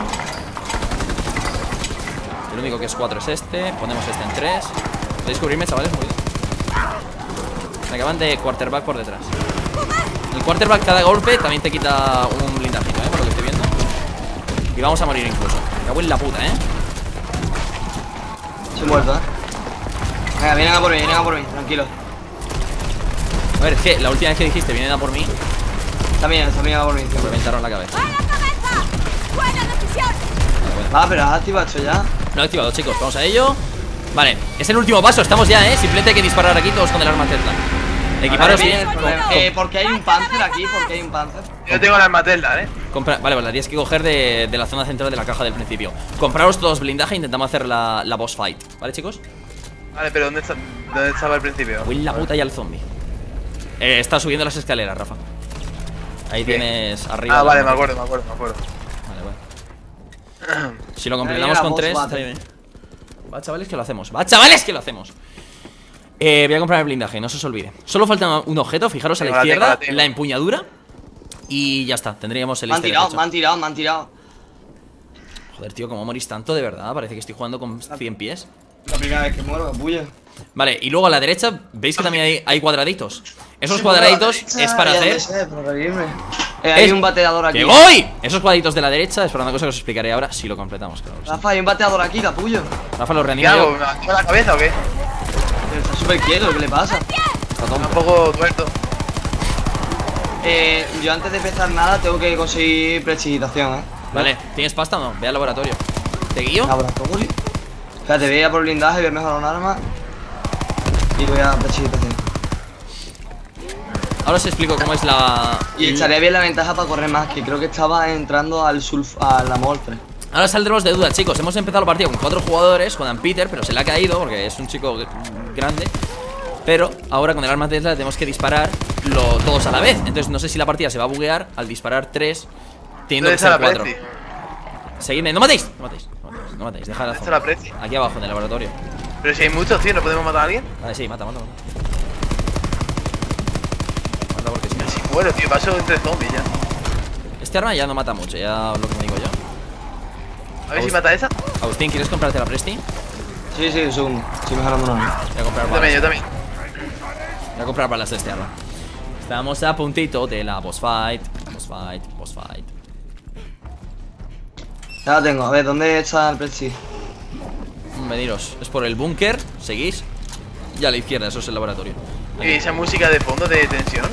El único que es cuatro es este. Ponemos este en tres. ¿Podéis cubrirme, chavales? Muy bien. Me acaban de quarterback por detrás. El quarterback cada golpe también te quita un blindajito, ¿eh? Por lo que estoy viendo. Y vamos a morir incluso. Me cago en la puta, ¿eh? Estoy muerto, eh. Venga, vienen a por mí, vienen a por mí, tranquilo. A ver, es que la última vez que dijiste vienen a por mí, También, también a por mí. me reventaron la cabeza. ¡A la cabeza! ¡Buena decisión! Vale, bueno. Va, pero has activado esto ya. Lo he activado, chicos, vamos a ello. Vale, es el último paso, estamos ya, ¿eh? Simplemente hay que disparar aquí todos con el arma Tesla. Equiparos Ahora viene bien. el problema. com- Eh, porque hay un panzer aquí, porque hay un panzer. Yo tengo la armatelda, ¿eh? compra- Vale, pues la tienes que coger de, de la zona central de la caja del principio. Compraros todos blindaje e intentamos hacer la, la boss fight. ¿Vale, chicos? Vale, pero ¿dónde, está, dónde estaba al principio? Uy, la puta y al zombie. Eh, está subiendo las escaleras, Rafa. Ahí ¿Qué? tienes arriba. Ah, la- vale, me acuerdo, me acuerdo, me acuerdo. Vale, bueno. Si lo Ahí completamos viene la con boss tres, battle. estaría bien. Va, chavales, que lo hacemos. Va, chavales, que lo hacemos. Eh, voy a comprar el blindaje, no se os olvide. Solo falta un objeto, fijaros a la Tengo, la tengo, izquierda, la tengo. la empuñadura. Y ya está, tendríamos el Me han easter egg tirado, hecho. me han tirado, me han tirado. Joder, tío, ¿cómo morís tanto, de verdad? Parece que estoy jugando con cien pies. La primera vez que muero, capullo. Vale, y luego a la derecha, ¿veis que también hay, hay cuadraditos? Esos cuadraditos es para hacer... Eh, hay Es- un bateador aquí. ¡Que voy! Esos cuadraditos de la derecha es para una cosa que os explicaré ahora si lo completamos, claro. que sí. Rafa, hay un bateador aquí, capullo. Rafa, lo ¿Qué reanimo hago? yo. ¿Me la tengo la cabeza o qué? Pero está súper quieto, ¿qué le pasa? Está Está tonto. un poco tuerto. Eh, yo antes de empezar nada tengo que conseguir prestigitación, eh. Vale, ¿tienes pasta o no? Ve al laboratorio. ¿Te guío? Laboratorio. Espérate, voy a ir a por blindaje, voy a mejorar un arma. Y voy a prestigitación. Ahora os explico cómo es la... Y estaría bien la ventaja para correr más, que creo que estaba entrando al sulf a la mol tres. Ahora saldremos de duda, chicos. Hemos empezado la partida con cuatro jugadores, con Peter, pero se le ha caído porque es un chico gr- grande. Pero ahora con el arma Tesla tenemos que disparar lo, todos a la vez. Entonces no sé si la partida se va a buguear al disparar tres, teniendo ¿Dónde que está ser la cuatro. Prezi? Seguidme, no matéis, no matéis, no matéis, no matéis, dejad la ¿Dónde zona. está la Prezi? Aquí abajo, en el laboratorio. Pero si hay muchos, tío, ¿no podemos matar a alguien? Vale, sí, mata, mata, mata. Mata porque sí. Pero si muero, tío, paso entre zombies ya. Este arma ya no mata mucho, ya lo que me digo yo. A ver si Agust- mata esa. Agustín, ¿quieres comprarte la Presti? Sí, sí, un segundo. Estoy mejorando una arma. Voy a comprar Yo balas. también, yo también. Voy a comprar balas de este arma. Estamos a puntito de la boss fight. Boss fight, boss fight. Ya la tengo. A ver, ¿dónde está el prestige? Veniros, es por el búnker, seguís. Y a la izquierda, eso es el laboratorio. Y esa música de fondo de tensión.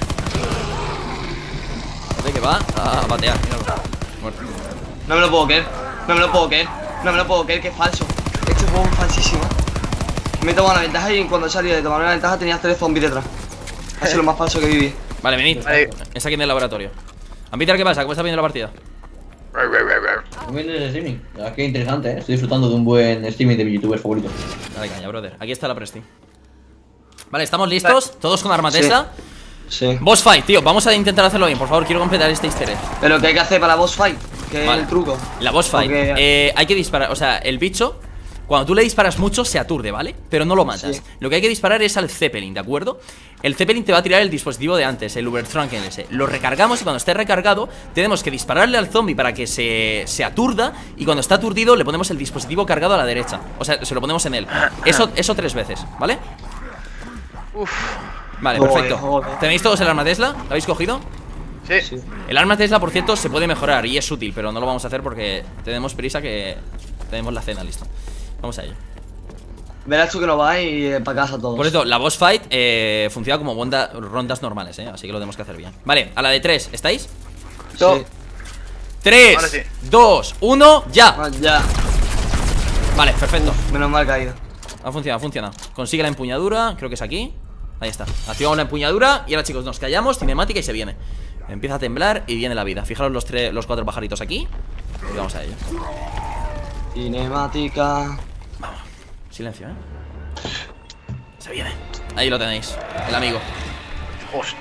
¿De que va? A batear, míralo. Muerto. No me lo puedo creer. No me lo puedo creer. No me lo puedo creer, que es falso. Este juego es falsísimo. Me he tomado una ventaja y cuando he salido de tomar una ventaja tenía tres zombies detrás. Ha sido lo más falso que viví. Vale, venid. Vale. Es aquí en el laboratorio. Ambitar, ¿qué pasa? ¿Cómo está viendo la partida? Rar, rar, rar, rar. Muy bien desde streaming. La verdad es que interesante, ¿eh? Estoy disfrutando de un buen streaming de mi youtuber favorito. Dale caña, brother. Aquí está la Presti. Vale, ¿estamos listos? ¿Todos con arma Tesla? Sí. Boss fight, tío. Vamos a intentar hacerlo bien. Por favor, quiero completar este easter egg. Pero ¿qué hay que hacer para la boss fight? ¿Qué Vale. es el truco? La boss fight. Porque- Eh, hay que disparar. O sea, el bicho, cuando tú le disparas mucho, se aturde, ¿vale? Pero no lo matas. Sí. Lo que hay que disparar es al Zeppelin, ¿de acuerdo? El Zeppelin te va a tirar el dispositivo de antes, el Ubertranken ese. Lo recargamos y cuando esté recargado, tenemos que dispararle al zombie para que se, se aturda. Y cuando está aturdido, le ponemos el dispositivo cargado a la derecha. O sea, se lo ponemos en él. Eso, eso tres veces, ¿vale? Uf. Vale, Joder, perfecto. joder. ¿Tenéis todos el arma Tesla? ¿Lo habéis cogido? Sí. Sí. El arma Tesla, por cierto, se puede mejorar y es útil, pero no lo vamos a hacer porque tenemos prisa, que tenemos la cena listo. Vamos a ello. Verás tú que no va y eh, para casa todos. Por esto, la boss fight eh, funciona como bonda- rondas normales, ¿eh? Así que lo tenemos que hacer bien. Vale, a la de tres, ¿estáis? Sí. tres, Ahora sí. dos, uno, ya. Ah, ya. Vale, perfecto. Menos mal caído. Ha funcionado, ha funcionado. Consigue la empuñadura, creo que es aquí. Ahí está. Activamos la empuñadura y ahora, chicos, nos callamos, cinemática y se viene. Empieza a temblar y viene la vida. Fijaros los, tres, los cuatro pajaritos aquí. Y vamos a ello. Cinemática. Silencio, ¿eh? Se viene. Ahí lo tenéis, el amigo. Hostia.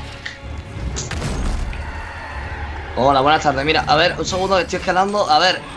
Hola, buenas tardes. Mira, a ver, un segundo que estoy escalando. A ver.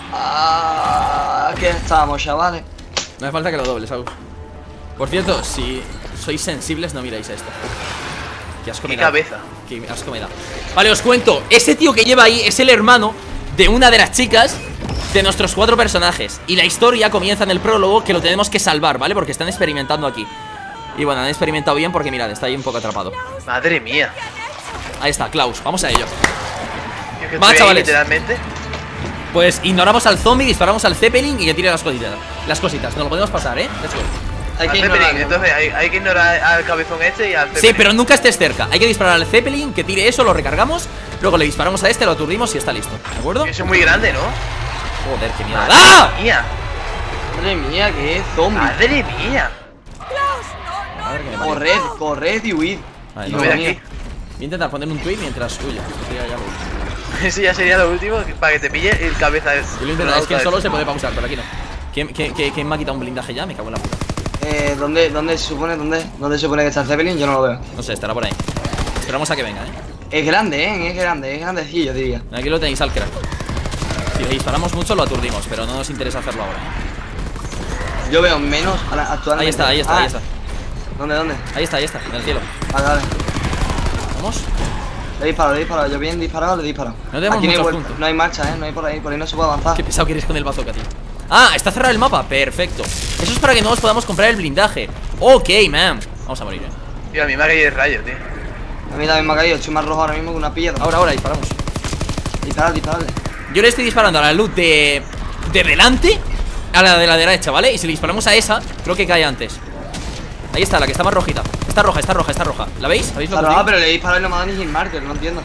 Ah, aquí estamos, chavales. No hace falta que lo dobles, Agus. Por cierto, si sois sensibles, no miráis a esto. Qué asco Qué me da. cabeza. Qué asco me da. Vale, os cuento. Ese tío que lleva ahí es el hermano de una de las chicas de nuestros cuatro personajes. Y la historia comienza en el prólogo, que lo tenemos que salvar, ¿vale? Porque están experimentando aquí. Y bueno, han experimentado bien porque mirad, está ahí un poco atrapado. Madre mía. Ahí está, Klaus, vamos a ello. Yo que Va, estoy ahí, chavales. literalmente. Pues ignoramos al zombie, disparamos al Zeppelin y que tire las cositas. Las cositas, nos lo podemos pasar, ¿eh? Let's go. Hay Al que Zeppelin, ignorarlo. entonces hay, hay que ignorar al cabezón este y al Sí, Zeppelin. pero nunca estés cerca. Hay que disparar al Zeppelin, que tire eso, lo recargamos. Luego le disparamos a este, lo aturdimos y está listo. ¿De acuerdo? Eso es muy grande, ¿no? Joder, qué miedo. Madre ¡Ah! mía. Madre mía, que es zombie. Madre mía. Madre que me parió. Corred, corred y huid. Vale, Y no, Voy no de venía. aquí. voy a intentar poner un tweet mientras huyo. Sería ya lo último. Eso ya sería lo último que- para que te pille el cabeza de. Yo lo intento, es que solo se puede pausar, pero aquí no. ¿Quién, quién, quién- quién me ha quitado un blindaje ya? Me cago en la puta. Eh, ¿dónde, ¿Dónde se supone? ¿Dónde? ¿Dónde se supone que está el Zeppelin? Yo no lo veo. No sé, estará por ahí. Esperamos a que venga, ¿eh? Es grande, ¿eh? Es grande, es grandecillo, diría. Aquí lo tenéis al crack. Si le disparamos mucho lo aturdimos, pero no nos interesa hacerlo ahora. Yo veo menos a la- actualmente. Ahí está, ahí está, Ah, ahí está. ¿Dónde, dónde? Ahí está, ahí está, en el cielo. Vale, vale. Vamos. Le he disparado, le he disparado. Yo bien disparado, le he disparado. No tenemos Aquí no hay, muchos vuel- puntos. no hay marcha, ¿eh? No hay por ahí, por ahí no se puede avanzar. Qué pesado que eres con el bazooka, tío. Ah, está cerrado el mapa, perfecto. Eso es para que no nos podamos comprar el blindaje. Ok, man. Vamos a morir, eh. Tío, a mí me ha caído el rayo, tío. A mí también me ha caído, estoy más rojo ahora mismo que una piedra. Ahora, ahora, disparamos. Disparar, dispararle. Yo le estoy disparando a la luz de... de delante, a la de la derecha, ¿vale? Y si le disparamos a esa, creo que cae antes. Ahí está, la que está más rojita. Está roja, está roja, está roja. ¿La veis? ¿Habéis lo que os Claro, digo? ah, pero le he disparado y no me ha dado ni hit marker, no entiendo.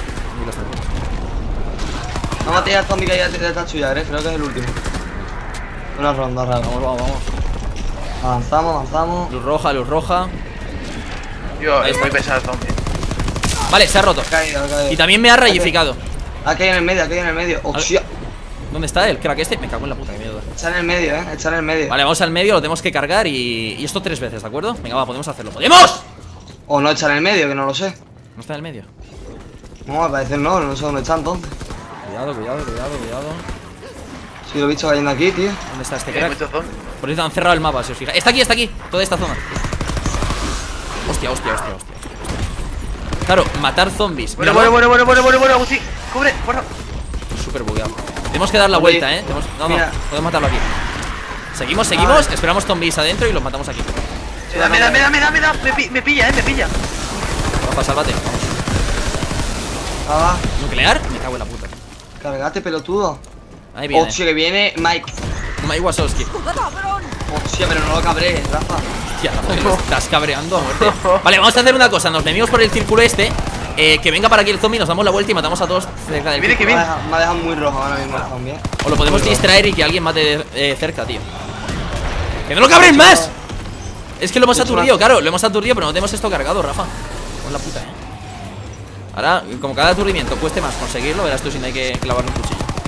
No maté al zombie que hay detrás tuya, ¿eh? Creo que es el último. Una ronda rara. Vamos, vamos, vamos. Avanzamos, avanzamos. Luz roja, luz roja. Tío, Ahí es muy está. pesado el zombie. Vale, se ha roto. Ha caído, ha caído. Y también me ha rayificado. Ha caído en el medio, ha caído en el medio. ¡Hostia! ¿Dónde está el crack este? Me cago en la puta, que miedo. Está en el medio, eh. Está en el medio. Vale, vamos al medio, lo tenemos que cargar y... y esto tres veces, ¿de acuerdo? Venga, va, podemos hacerlo. ¡Podemos! O no está en el medio, que no lo sé. No está en el medio. No, al parecer no, no sé dónde está entonces. Cuidado, cuidado, cuidado, cuidado. Sí, lo he visto cayendo aquí, tío. ¿Dónde está este Hay crack? muchos zombies. Por eso han cerrado el mapa, si os fijáis. Está aquí, está aquí, toda esta zona. Hostia, hostia, hostia, hostia. Claro, matar zombies. Bueno, Míralo. bueno, bueno, bueno, bueno, bueno, bueno, Agustín. Cubre, bueno. Súper bugueado. Tenemos que dar la Oye, vuelta, eh. Tenemos... No, no, mira. podemos matarlo aquí. Seguimos, seguimos, esperamos zombies adentro y los matamos aquí. Sí, dame, dame, dame, dame, dame. Me, pi- me pilla, eh, me pilla. Rafa, sálvate. Vamos. Ah, va. ¿Nuclear? Me cago en la puta. Cargate, pelotudo. Ahí viene. Hostia, que viene Mike. Mike Wazowski. Hostia, pero no lo cabré, Rafa. Hostia, Rafa, que lo estás cabreando a muerte. Vale, vamos a hacer una cosa. Nos venimos por el círculo este. Eh, que venga para aquí el zombie, nos damos la vuelta y matamos a todos cerca del Viene, que círculo. Me ha dejado, me ha dejado muy rojo ahora mismo el zombie, eh. O lo podemos Muy rojo. distraer y que alguien mate eh, cerca, tío. ¡Que no lo cabren más! Es que lo hemos He hecho aturdido, una- claro, lo hemos aturdido, pero no tenemos esto cargado, Rafa. Con la puta, eh. Ahora, como cada aturdimiento cueste más conseguirlo, verás tú si no hay que clavarle un cuchillo.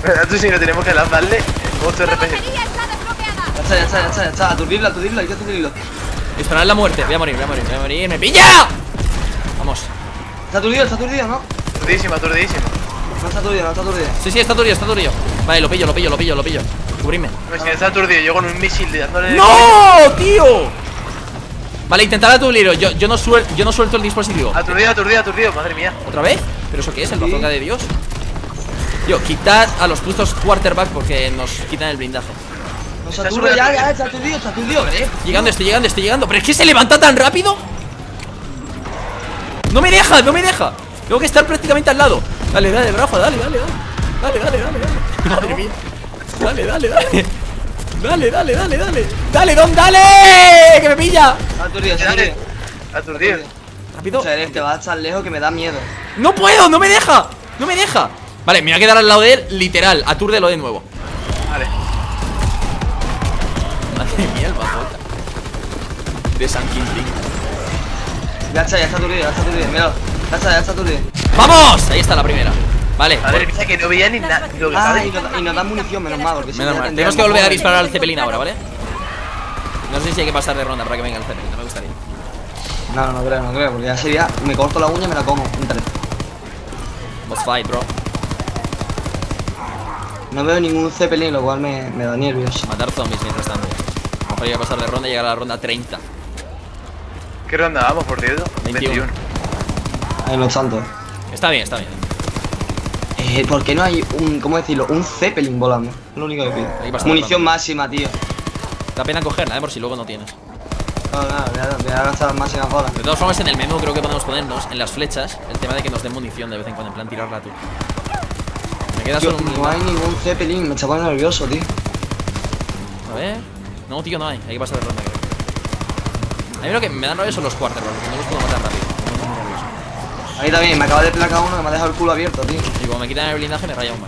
Tú sí no tenemos que lanzarle ocho R P G. Batería está desbloqueada. Ya está, ya está, ya está, ya está. Aturdirlo, aturdirlo, hay que aturdirlo. Disparar la muerte. Voy a morir, voy a morir, voy a morir. ¡Me pilla! Vamos. Está aturdido, está aturdido, ¿no? Aturdísimo, aturdísimo. No está aturdido, no está aturdido. Sí, sí, está aturdido, está aturdido. Vale, lo pillo, lo pillo, lo pillo, lo pillo. Cubrirme. No, si está aturdido, yo con un misil dándole. ¡No, tío! Vale, intentar aturdirlo. Yo, yo, no suel, yo no suelto el dispositivo. Aturdido, aturdido, aturdido, madre mía. ¿Otra vez? ¿Pero eso qué es? ¿El bazooka de Dios? Yo, quitad a los puestos quarterback porque nos quitan el blindaje. No se Está aturde, súper ya, aturdido. ya, está aturdido, está aturdido, ¿eh? Llegando, estoy llegando, estoy llegando. ¿Pero es que se levanta tan rápido? No me deja, no me deja. Tengo que estar prácticamente al lado. Dale, dale, Rafa, dale, dale, dale. Dale, dale, dale, dale. Madre mía. Dale, dale, dale. Dale, dale, dale, dale. Dale, Don, dale. Que me pilla. Está aturdido, está Dale. aturdido. Aturdido. Rápido. O sea, eres que va tan lejos que me da miedo. No puedo, no me deja. No me deja. Vale, me voy a quedar al lado de él, literal. Atúrdelo de nuevo. Vale. Madre mía, el bazooka de San Quintín. Ya está, ya está aturdido, ya está aturdido, mira. Ya está, ya está aturdido. ¡Vamos! Ahí está la primera. Vale, Madre mía, que no veía ni nada. Lo que Ah, sabe. y nos, y nos dan munición, menos mal, porque si menos no ya mal. tendríamos Tenemos que volver a joder. disparar al Zeppelin ahora, ¿vale? No sé si hay que pasar de ronda para que venga el Zeppelin, no me gustaría. No, no, no creo, no creo, porque ya sería. Me corto la uña y me la como. Un tres. Boss fight, bro. No veo ningún Zeppelin, lo cual me, me da nervios. Matar zombies mientras tanto. Vamos a ir a pasar de ronda y llegar a la ronda treinta. ¿Qué ronda vamos, por cierto? veintiuno. Ahí no es tanto. Está bien, está bien. Eh, ¿por qué no hay un, cómo decirlo, un Zeppelin volando? Es lo único que pido. Hay que pasar Munición la máxima, tío. Da pena cogerla, ¿eh? Por si luego no tienes. No, no, voy a, voy a gastar las máximas ahora. De todas formas, en el menú creo que podemos ponernos en las flechas el tema de que nos den munición de vez en cuando, en plan tirarla tú. Me queda Tío, solo un... no hay ningún Zeppelin, me está poniendo nervioso, tío. A ver... No, tío, no hay. Hay que pasar de ronda, creo. A mí lo que me dan rabia son los quarterbacks, porque no los puedo matar rápido. Me pongo nervioso. Ahí también, me acaba de placar uno que me ha dejado el culo abierto, tío. Y como me quitan el blindaje, me raya aún más.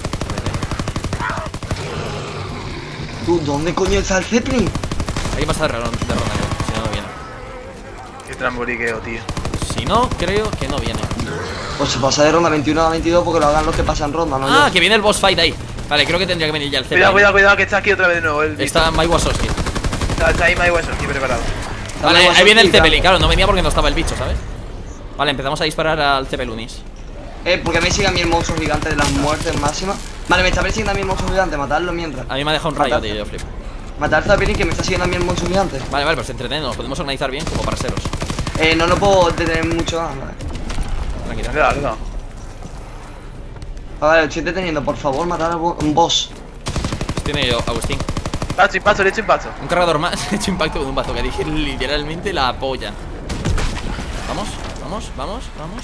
Tú, ¿dónde coño está el Zeppelin? Hay que pasar de ronda, de ronda, creo. Si no, no viene. Qué tramboliqueo, tío. Si no, creo que no viene. Pues se pasa de ronda veintiuno a veintidós porque lo hagan los que pasan ronda, ¿no? Ah, yo. que viene el boss fight ahí. Vale, creo que tendría que venir ya el Cuidado, Zeppelin. cuidado, cuidado, que está aquí otra vez de nuevo. El Está Mike Wazowski. Está, está ahí My Wesson, aquí preparado. Vale, Dale, ahí viene el Wazowski, Zeppelin. Claro, no venía porque no estaba el bicho, ¿sabes? Vale, empezamos a disparar al Zeppelunis. Eh, porque me sigue a mí el monstruo gigante de las muertes máximas. Vale, me está persiguiendo a mí el monstruo gigante, matarlo mientras. A mí me ha dejado un rayo, Matar. tío, yo flipo. Matar al Zeppelin que me está siguiendo a mí el monstruo gigante. Vale, vale, pues entretenemos, podemos organizar bien como parceros. Eh, no lo puedo detener mucho más, vale. Tranquila. Cuidado, cuidado. Ah, vale, lo estoy deteniendo, por favor, matar a un boss. Tiene yo, Agustín. Impacto, impacto, le he hecho impacto. Un cargador más, he hecho impacto con un bazooka. Dije literalmente la polla. Vamos, vamos, vamos, vamos.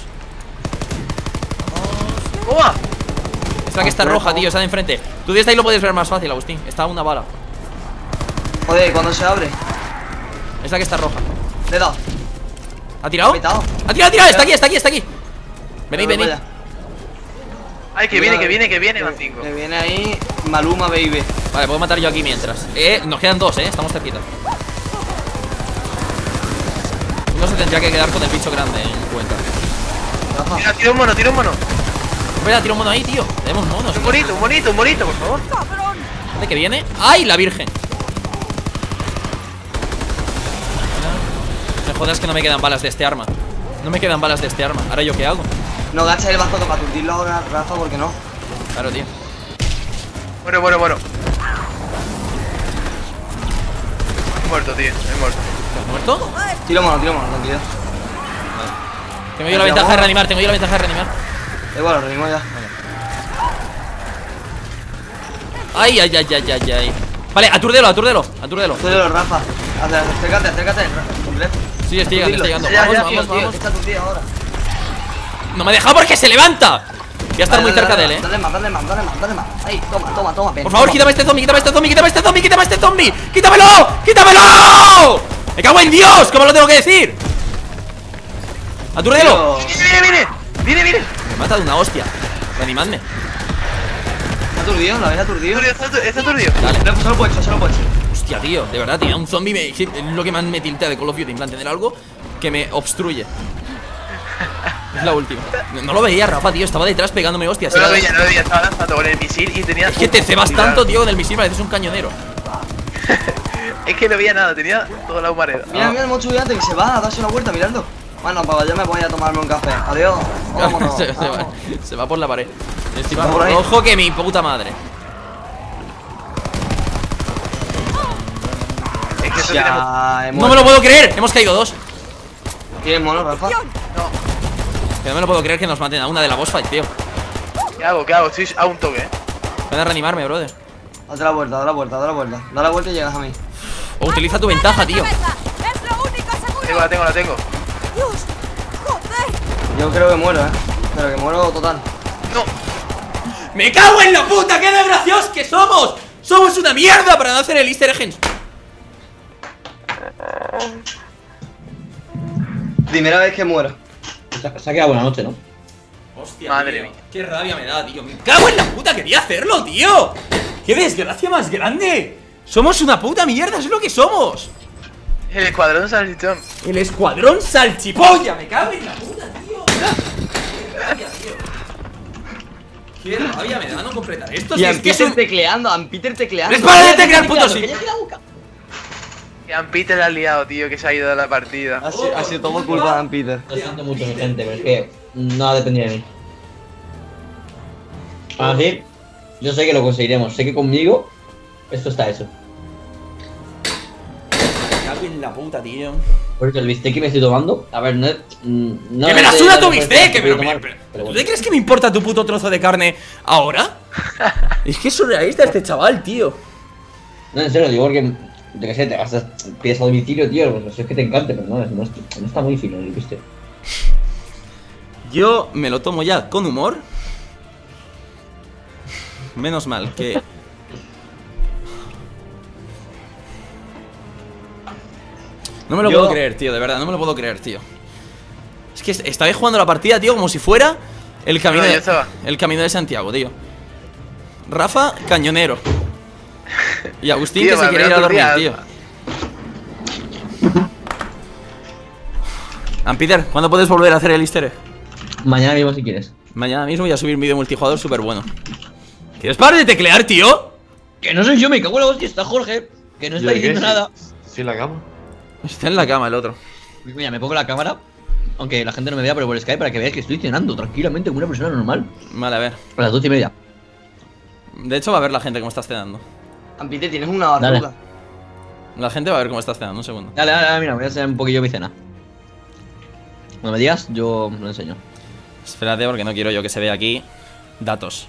Vamos. ¡Toma! Es la que está roja, tío, está de enfrente. Tú desde ahí lo puedes ver más fácil, Agustín. Está a una bala. Joder, cuando se abre. Es la que está roja. Le he dado. ¿Ha tirado? Ha petado. ¡Ha tirado, ha tirado! Está aquí, está aquí, está aquí. Venid, Voy venid. para allá. Ay, que viene, que viene, que viene, más cinco. Que viene ahí Maluma, baby. Vale, puedo matar yo aquí mientras. Eh, nos quedan dos, eh, estamos cerquita. Uno se tendría que quedar con el bicho grande en cuenta. Rafa. Tira, tira un mono, tira un mono. Espera, tira un mono ahí, tío. Tenemos monos. Un bonito, un bonito, un bonito, por favor. ¿De qué viene? ¡Ay, la virgen! Me jodas que no me quedan balas de este arma. No me quedan balas de este arma. ¿Ahora yo qué hago? No gachas el bazooka para aturdirlo ahora, Rafa, porque no. Claro, tío. Bueno, bueno, bueno. He muerto, tío, he muerto. ¿Has muerto? Tiro mono, tiro mono, tranquilidad. Tengo yo la ventaja de reanimar, tengo yo la ventaja de reanimar. Da igual, lo reanimo ya. Ay, ay, ay, ay, ay, ay. Vale, atúrdelo, atúrdelo, atúrdelo. Tíralo, Rafa. Hace- Acércate, acércate. Completo. Sí, estoy llegando, estoy llegando. Ya, Vamos, ya, vamos, Tío, tío, vamos. está aturdido ahora. No me deja porque se levanta. Voy a estar Vale, muy dale, cerca de dale, él, eh. Dale más, dale más, dale más, dale más. Ahí, toma, toma, toma. ven, Por favor, toma. quítame este zombie, quítame este zombie, quítame este zombie, quítame este zombie. ¡Quítamelo! ¡Quítamelo! ¡Me cago en Dios! ¿Cómo lo tengo que decir? ¡Atúrdelo! Tío, Viene, viene, viene, viene. Me mata de una hostia. Reanimadme. ¿Está aturdido? ¿Lo habéis aturdido? Está aturdido, está aturdido. Dale. Le he puesto el puesto, se lo he puesto. Hostia, tío, de verdad, tío, un zombie me, es lo que más me tiltea de Call of Duty, en plan, tener algo que me obstruye. Es la última. No, no lo veía, Rafa, tío. Estaba detrás pegándome hostias. No lo Era- veía, no lo veía, estaba lanzando con el misil y tenía. Es que te cebas Cuidado. tanto, tío, con el misil. Pareces un cañonero. Es que no veía nada, tenía toda la humareda. Mira, mira el monstruo gigante que se va a darse una vuelta, miradlo. Bueno, pues yo me voy a tomarme un café. Adiós. Vámonos. se, se va, vamos. se va por la pared. Encima, Va por ahí. ojo que mi puta madre. Es que eso tiene mucho. Ya, he No me lo muerto. puedo creer. Hemos caído dos. ¿Tienes mono, Rafa? Que no me lo puedo creer que nos maten a una de la boss fight, tío. ¿Qué hago? ¿Qué hago? Estoy a un toque, eh. Ven a reanimarme, brother. Date la vuelta, da la vuelta, da la vuelta. Da la vuelta y llegas a mí. O utiliza tu ventaja, tío. Es lo único seguro. Tengo, la tengo, la tengo. Dios, joder. Yo creo que muero, eh. Pero que muero total. No. ¡Me cago en la puta! ¡Qué desgraciados que somos! ¡Somos una mierda para no hacer el easter egg! Primera vez que muero. Se ha- se ha quedado buena noche, ¿no? Hostia, Madre tío. mía. Qué rabia me da, tío. ¡Me cago en la puta! ¡Quería hacerlo, tío! ¡Qué desgracia más grande! ¡Somos una puta mierda! ¡Es lo que somos! El escuadrón salchichón. ¡El escuadrón salchipolla! ¡Me cago en la puta, tío! ¡Qué rabia, tío! ¡Qué rabia me da no completar esto! Y Si a es que es Peter un... tecleando, a Peter tecleando. ¡Les para de teclear, puto sí! Que a Peter la ha liado, tío, que se ha ido de la partida. Ha sido, ha sido todo por culpa de Ann Peter. Lo siento mucho, mi gente, pero es que nada dependía de mí. Aún así, yo sé que lo conseguiremos. Sé que conmigo esto está hecho. Me cago en la puta, tío. Por eso el bistec que me estoy tomando, a ver, no es. mm, no ¡Que me es la de- suda de tu las bistec! cosas que voy a me- tomar, pero- pero ¿Tú bueno. te crees que me importa tu puto trozo de carne ahora? Es que es surrealista este chaval, tío. No, en serio, digo porque. Yo qué sé, te gastas. Pides a domicilio, tío. Pues no sé, es que te encante, pero no, no, no, no está muy fino el bistec. Yo me lo tomo ya con humor. Menos mal que... No me lo Yo- puedo creer, tío, de verdad, no me lo puedo creer, tío. Es que est- estabais jugando la partida, tío, como si fuera el camino, No, yo de, estaba. el camino de Santiago, tío. Rafa, cañonero. Y Agustín, Tío, que se me quiere ir a veo dormir, tus tío. días. And Peter, ¿cuándo puedes volver a hacer el easter egg? Mañana mismo si quieres. Mañana mismo voy a subir un vídeo multijugador súper bueno. ¿Quieres parar de teclear, tío? Que no soy yo, me cago en la hostia, está Jorge. Que no está ¿Yo qué? diciendo Sí. nada. Estoy en la cama. Está en la cama el otro. Mira, me pongo la cámara. Aunque la gente no me vea, pero por Skype para que veáis que estoy cenando tranquilamente como una persona normal. Vale, a ver. A las doce y media. De hecho va a ver la gente cómo estás cenando. Ann Peter, tienes una hora, Dale. Lucas. La gente va a ver cómo estás cenando, un segundo. Dale, dale, dale, mira, voy a enseñar un poquillo mi cena. Cuando me digas, yo lo enseño. Espérate porque no quiero yo que se vea aquí datos.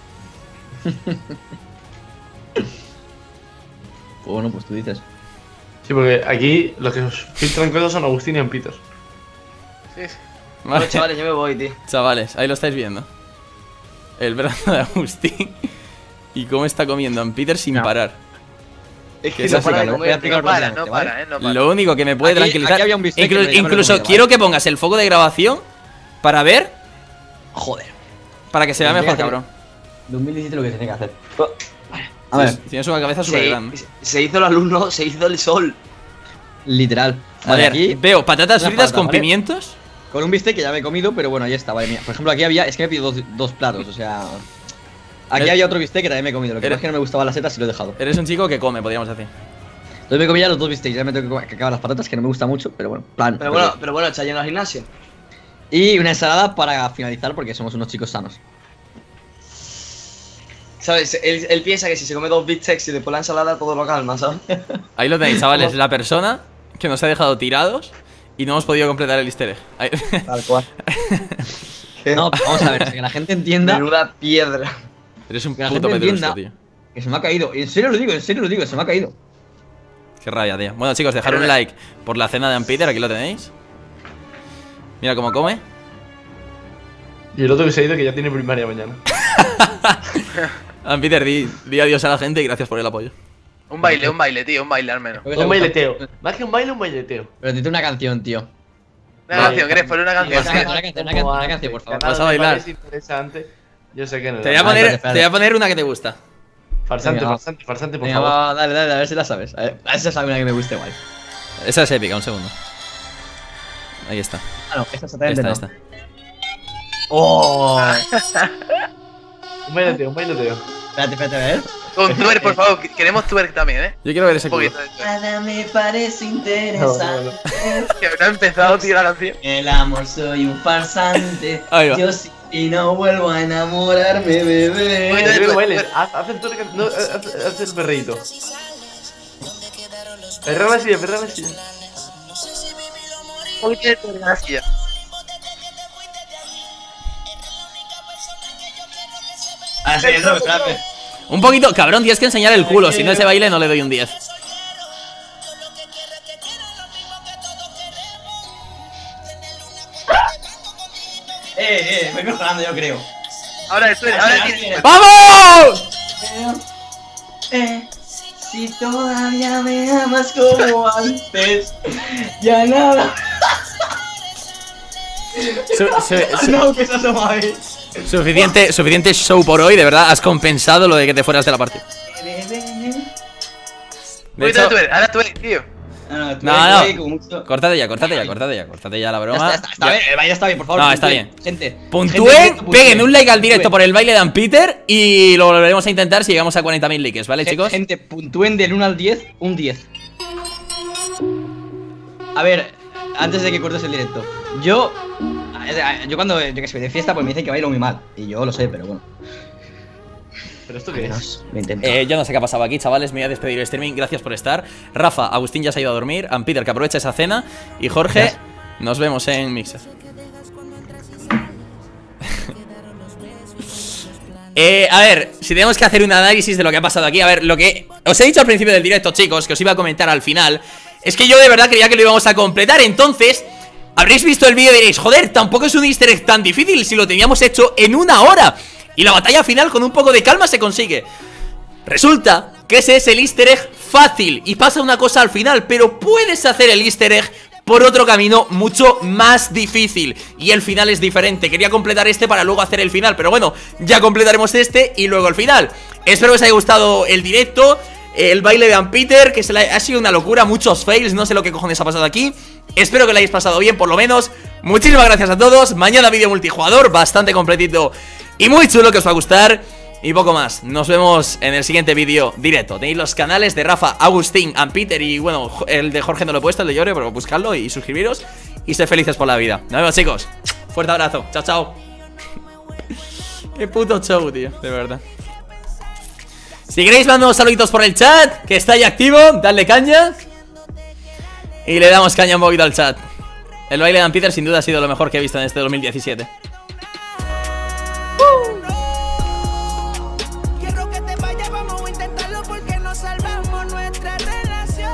Pues bueno, pues tú dices. Sí, porque aquí los que os filtran cosas son Agustín y Ann Peter. Sí, sí. Vale, Bueno, chavales, yo me voy, tío. chavales, ahí lo estáis viendo. El brazo de Agustín. Y cómo está comiendo Ann Peter sin No. parar. Es Que que eso no sí para que de lo voy a comer, explicar tío. No para, rápidamente, no ¿vale? para, eh, no para. Lo único que me puede Aquí- tranquilizar. aquí había un bistec que Inclu- me llama la incluso atención, quiero ¿vale? que pongas el foco de grabación para ver, Joder. para que se vea Tendría mejor, que hacer- cabrón. dos mil diecisiete lo que tenía que hacer. A ver, Tienes una cabeza súper grande. Se, se hizo la luz, no, se hizo el sol. literal. A Vale, ver, aquí veo patatas una fritas falta, con ¿vale? pimientos. con un bistec que ya me he comido, pero bueno, ahí está, vale, mira. Por ejemplo, aquí había, es que me he pedido dos, dos platos, o sea. Aquí Eres- había otro bistec que también me he comido. Lo que Eres- pasa es que no me gustaban las setas y lo he dejado. Eres un chico que come, podríamos decir. Entonces me comía los dos bistecs, ya me tengo que comer- que acabar las patatas, que no me gusta mucho, pero bueno, plan. Pero bueno, pero bueno, está lleno al gimnasio. Y una ensalada para finalizar, porque somos unos chicos sanos. ¿Sabes? Él, él piensa que si se come dos bistecs y después la ensalada todo lo calma, ¿sabes? Ahí lo tenéis, chavales. La persona que nos ha dejado tirados y no hemos podido completar el easter egg. Ahí- Tal cual. No, vamos a ver, que la gente entienda Menuda piedra. Eres un Que la puto gente pedrusco, entienda. tío. que se me ha caído. En serio lo digo, en serio lo digo, se me ha caído. Qué rabia, tío. Bueno, chicos, dejar un like por la cena de Ann Peter, aquí lo tenéis. Mira cómo come. Y el otro que se ha ido que ya tiene primaria mañana. Ann Peter, di, di adiós a la gente y gracias por el apoyo. Un baile, un baile, tío, un baile al menos. Un baileteo. Más que un baile, un baileteo. Pero necesito una canción, tío. Una Vale. canción, ¿querés? Ponle una canción. Una canción, una canción, una canción, una canción, por favor. Vas a bailar. Es interesante. Yo sé que no. Te voy a Vale, poner, espérate, te voy a poner una que te gusta. Farsante, Venga, va. farsante, farsante, por Venga, favor. va, dale, dale, a ver si la sabes. A ver, a ver si sabe una que me guste igual. Esa es épica, un segundo. Ahí está. Ah, no, esta exactamente Esta, no. esta. ¡Oh! Un bailoteo, un bailoteo. Espérate, espérate, a ver. Con twerk, por favor, que- queremos twerk también, ¿eh? Yo quiero ver ese Un culo. poquito de twerk. Nada me parece interesante. Que no ha empezado, tío, la canción. El amor soy un farsante. Ahí va. Yo sí y no vuelvo a enamorarme, Oye, bebé. Baile, twerk, baile. twerk. Haz, haz el twerk, no, haz, haz el perreíto. Perrea la silla, perrea la silla. Un poquito de twerk en la silla. Ah, sí, no, espérate. Un poquito, cabrón, tienes que enseñar el culo. Si no ese baile no le doy un diez. Eh, eh, voy mejorando, yo creo. Ahora el twerk, ahora el twerk. ¡Vamos! Eh, si todavía me amas como antes, ya nada. Su- su- su- No, que eso se mueve. suficiente, suficiente show por hoy, de verdad. Has compensado lo de que te fueras de la partida. Un De poquito de hecho, twerk, ahora twerk, tío. No, tú No, eres no. ahí con mucho- córtate ya, córtate ya, córtate ya, córtate ya la Ya broma. está, ya está, está bien, el baile está bien, por favor. No, está puntúen, bien. Gente. Puntúen, Gente, puntúen. peguen un like al directo por el baile de Peter y lo volveremos a intentar si llegamos a cuarenta mil likes, ¿vale, chicos? Gente, puntúen del uno al diez, un diez. A ver, antes de que cortes el directo, yo. Yo cuando yo que sé, de fiesta, pues me dicen que bailo muy mal. Y yo lo sé, pero bueno. ¿Pero esto qué es? Lo intento. Eh, yo no sé qué ha pasado aquí, chavales. Me voy a despedir el streaming. Gracias por estar. Rafa, Agustín ya se ha ido a dormir. And Peter, que aprovecha esa cena. Y Jorge, Gracias. nos vemos en Mixer. eh, a ver, si tenemos que hacer un análisis de lo que ha pasado aquí. A ver, lo que os he dicho al principio del directo, chicos, que os iba a comentar al final, es que yo de verdad creía que lo íbamos a completar. Entonces, habréis visto el vídeo y diréis, joder, tampoco es un easter egg tan difícil si lo teníamos hecho en una hora. Y la batalla final con un poco de calma se consigue. Resulta que ese es el easter egg fácil y pasa una cosa al final, pero puedes hacer el easter egg por otro camino mucho más difícil y el final es diferente. Quería completar este para luego hacer el final, pero bueno, ya completaremos este y luego el final. Espero que os haya gustado el directo, el baile de Peter, que se la, ha sido una locura, muchos fails, no sé lo que cojones ha pasado aquí. Espero que lo hayáis pasado bien por lo menos. Muchísimas gracias a todos. Mañana vídeo multijugador, bastante completito y muy chulo, que os va a gustar. Y poco más, nos vemos en el siguiente vídeo directo. Tenéis los canales de Rafa, Agustín, and Peter. Y bueno, el de Jorge no lo he puesto, el de Llore, pero buscadlo y suscribiros. Y sed felices por la vida. Nos vemos, chicos. Fuerte abrazo, chao, chao. Qué puto show, tío, de verdad. Si queréis mandar unos saluditos por el chat, que está ahí activo, dadle caña. Y le damos caña un poquito al chat. El baile de Peter sin duda ha sido lo mejor que he visto en este dos mil diecisiete. Quiero que te vayas, vamos a intentarlo porque nos salvamos nuestra relación.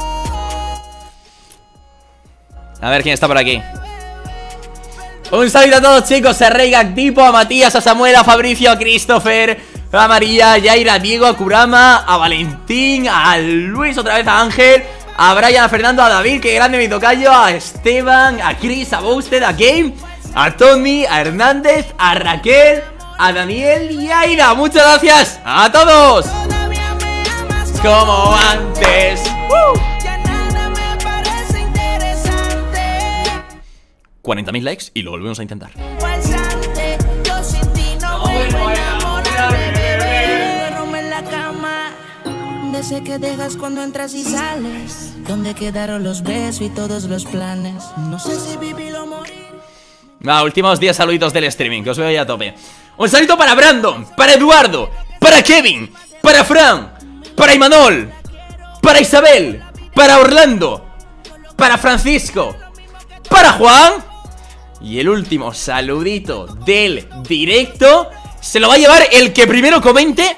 A ver quién está por aquí. Un saludo a todos, chicos. A Rey Gactipo, a Matías, a Samuel, a Fabricio, a Christopher, a María, a Yaira, a Diego, a Kurama, a Valentín, a Luis, otra vez a Ángel, a Brian, a Fernando, a David, que grande mi tocayo, a Esteban, a Chris, a Boosted, a Game, a Tommy, a Hernández, a Raquel, a Daniel y a Aida. Muchas gracias a todos. Todavía me amas Como antes. ¡Uh! ya nada me parece interesante. cuarenta mil likes y lo volvemos a intentar. Falsante, yo sin ti no vuelvo a enamorarme, bebé. Duermo en la cama, desde que dejas cuando entras y sales. ¿Dónde quedaron los besos y todos los planes? No sé si vivir o morir. Va, últimos diez saluditos del streaming, que os veo ahí a tope. Un saludo para Brandon, para Eduardo, para Kevin, para Fran, para Imanol, para Isabel, para Orlando, para Francisco, para Juan. Y el último saludito del directo se lo va a llevar el que primero comente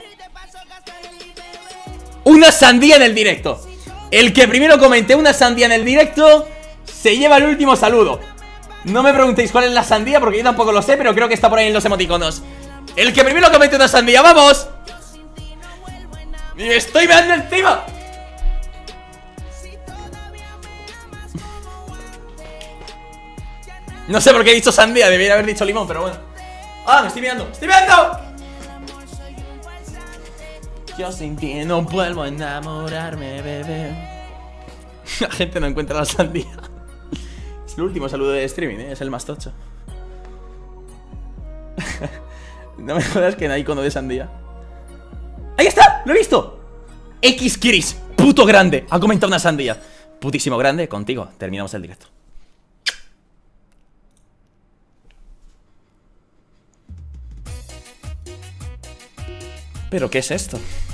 una sandía en el directo. El que primero comente una sandía en el directo se lleva el último saludo. No me preguntéis cuál es la sandía porque yo tampoco lo sé, pero creo que está por ahí en los emoticonos. El que primero comente una sandía, ¡vamos! ¡Y me estoy meando encima! No sé por qué he dicho sandía, debería haber dicho limón, pero bueno. ¡Ah, me estoy meando! ¡Me estoy meando! Yo sin ti no vuelvo a enamorarme, bebé. La gente no encuentra la sandía. Es el último saludo de streaming, ¿eh? Es el más tocho. No me jodas que no hay icono de sandía. ¡Ahí está! ¡Lo he visto! X Kiris, puto grande, ha comentado una sandía. Putísimo grande, contigo terminamos el directo. ¿Pero qué es esto?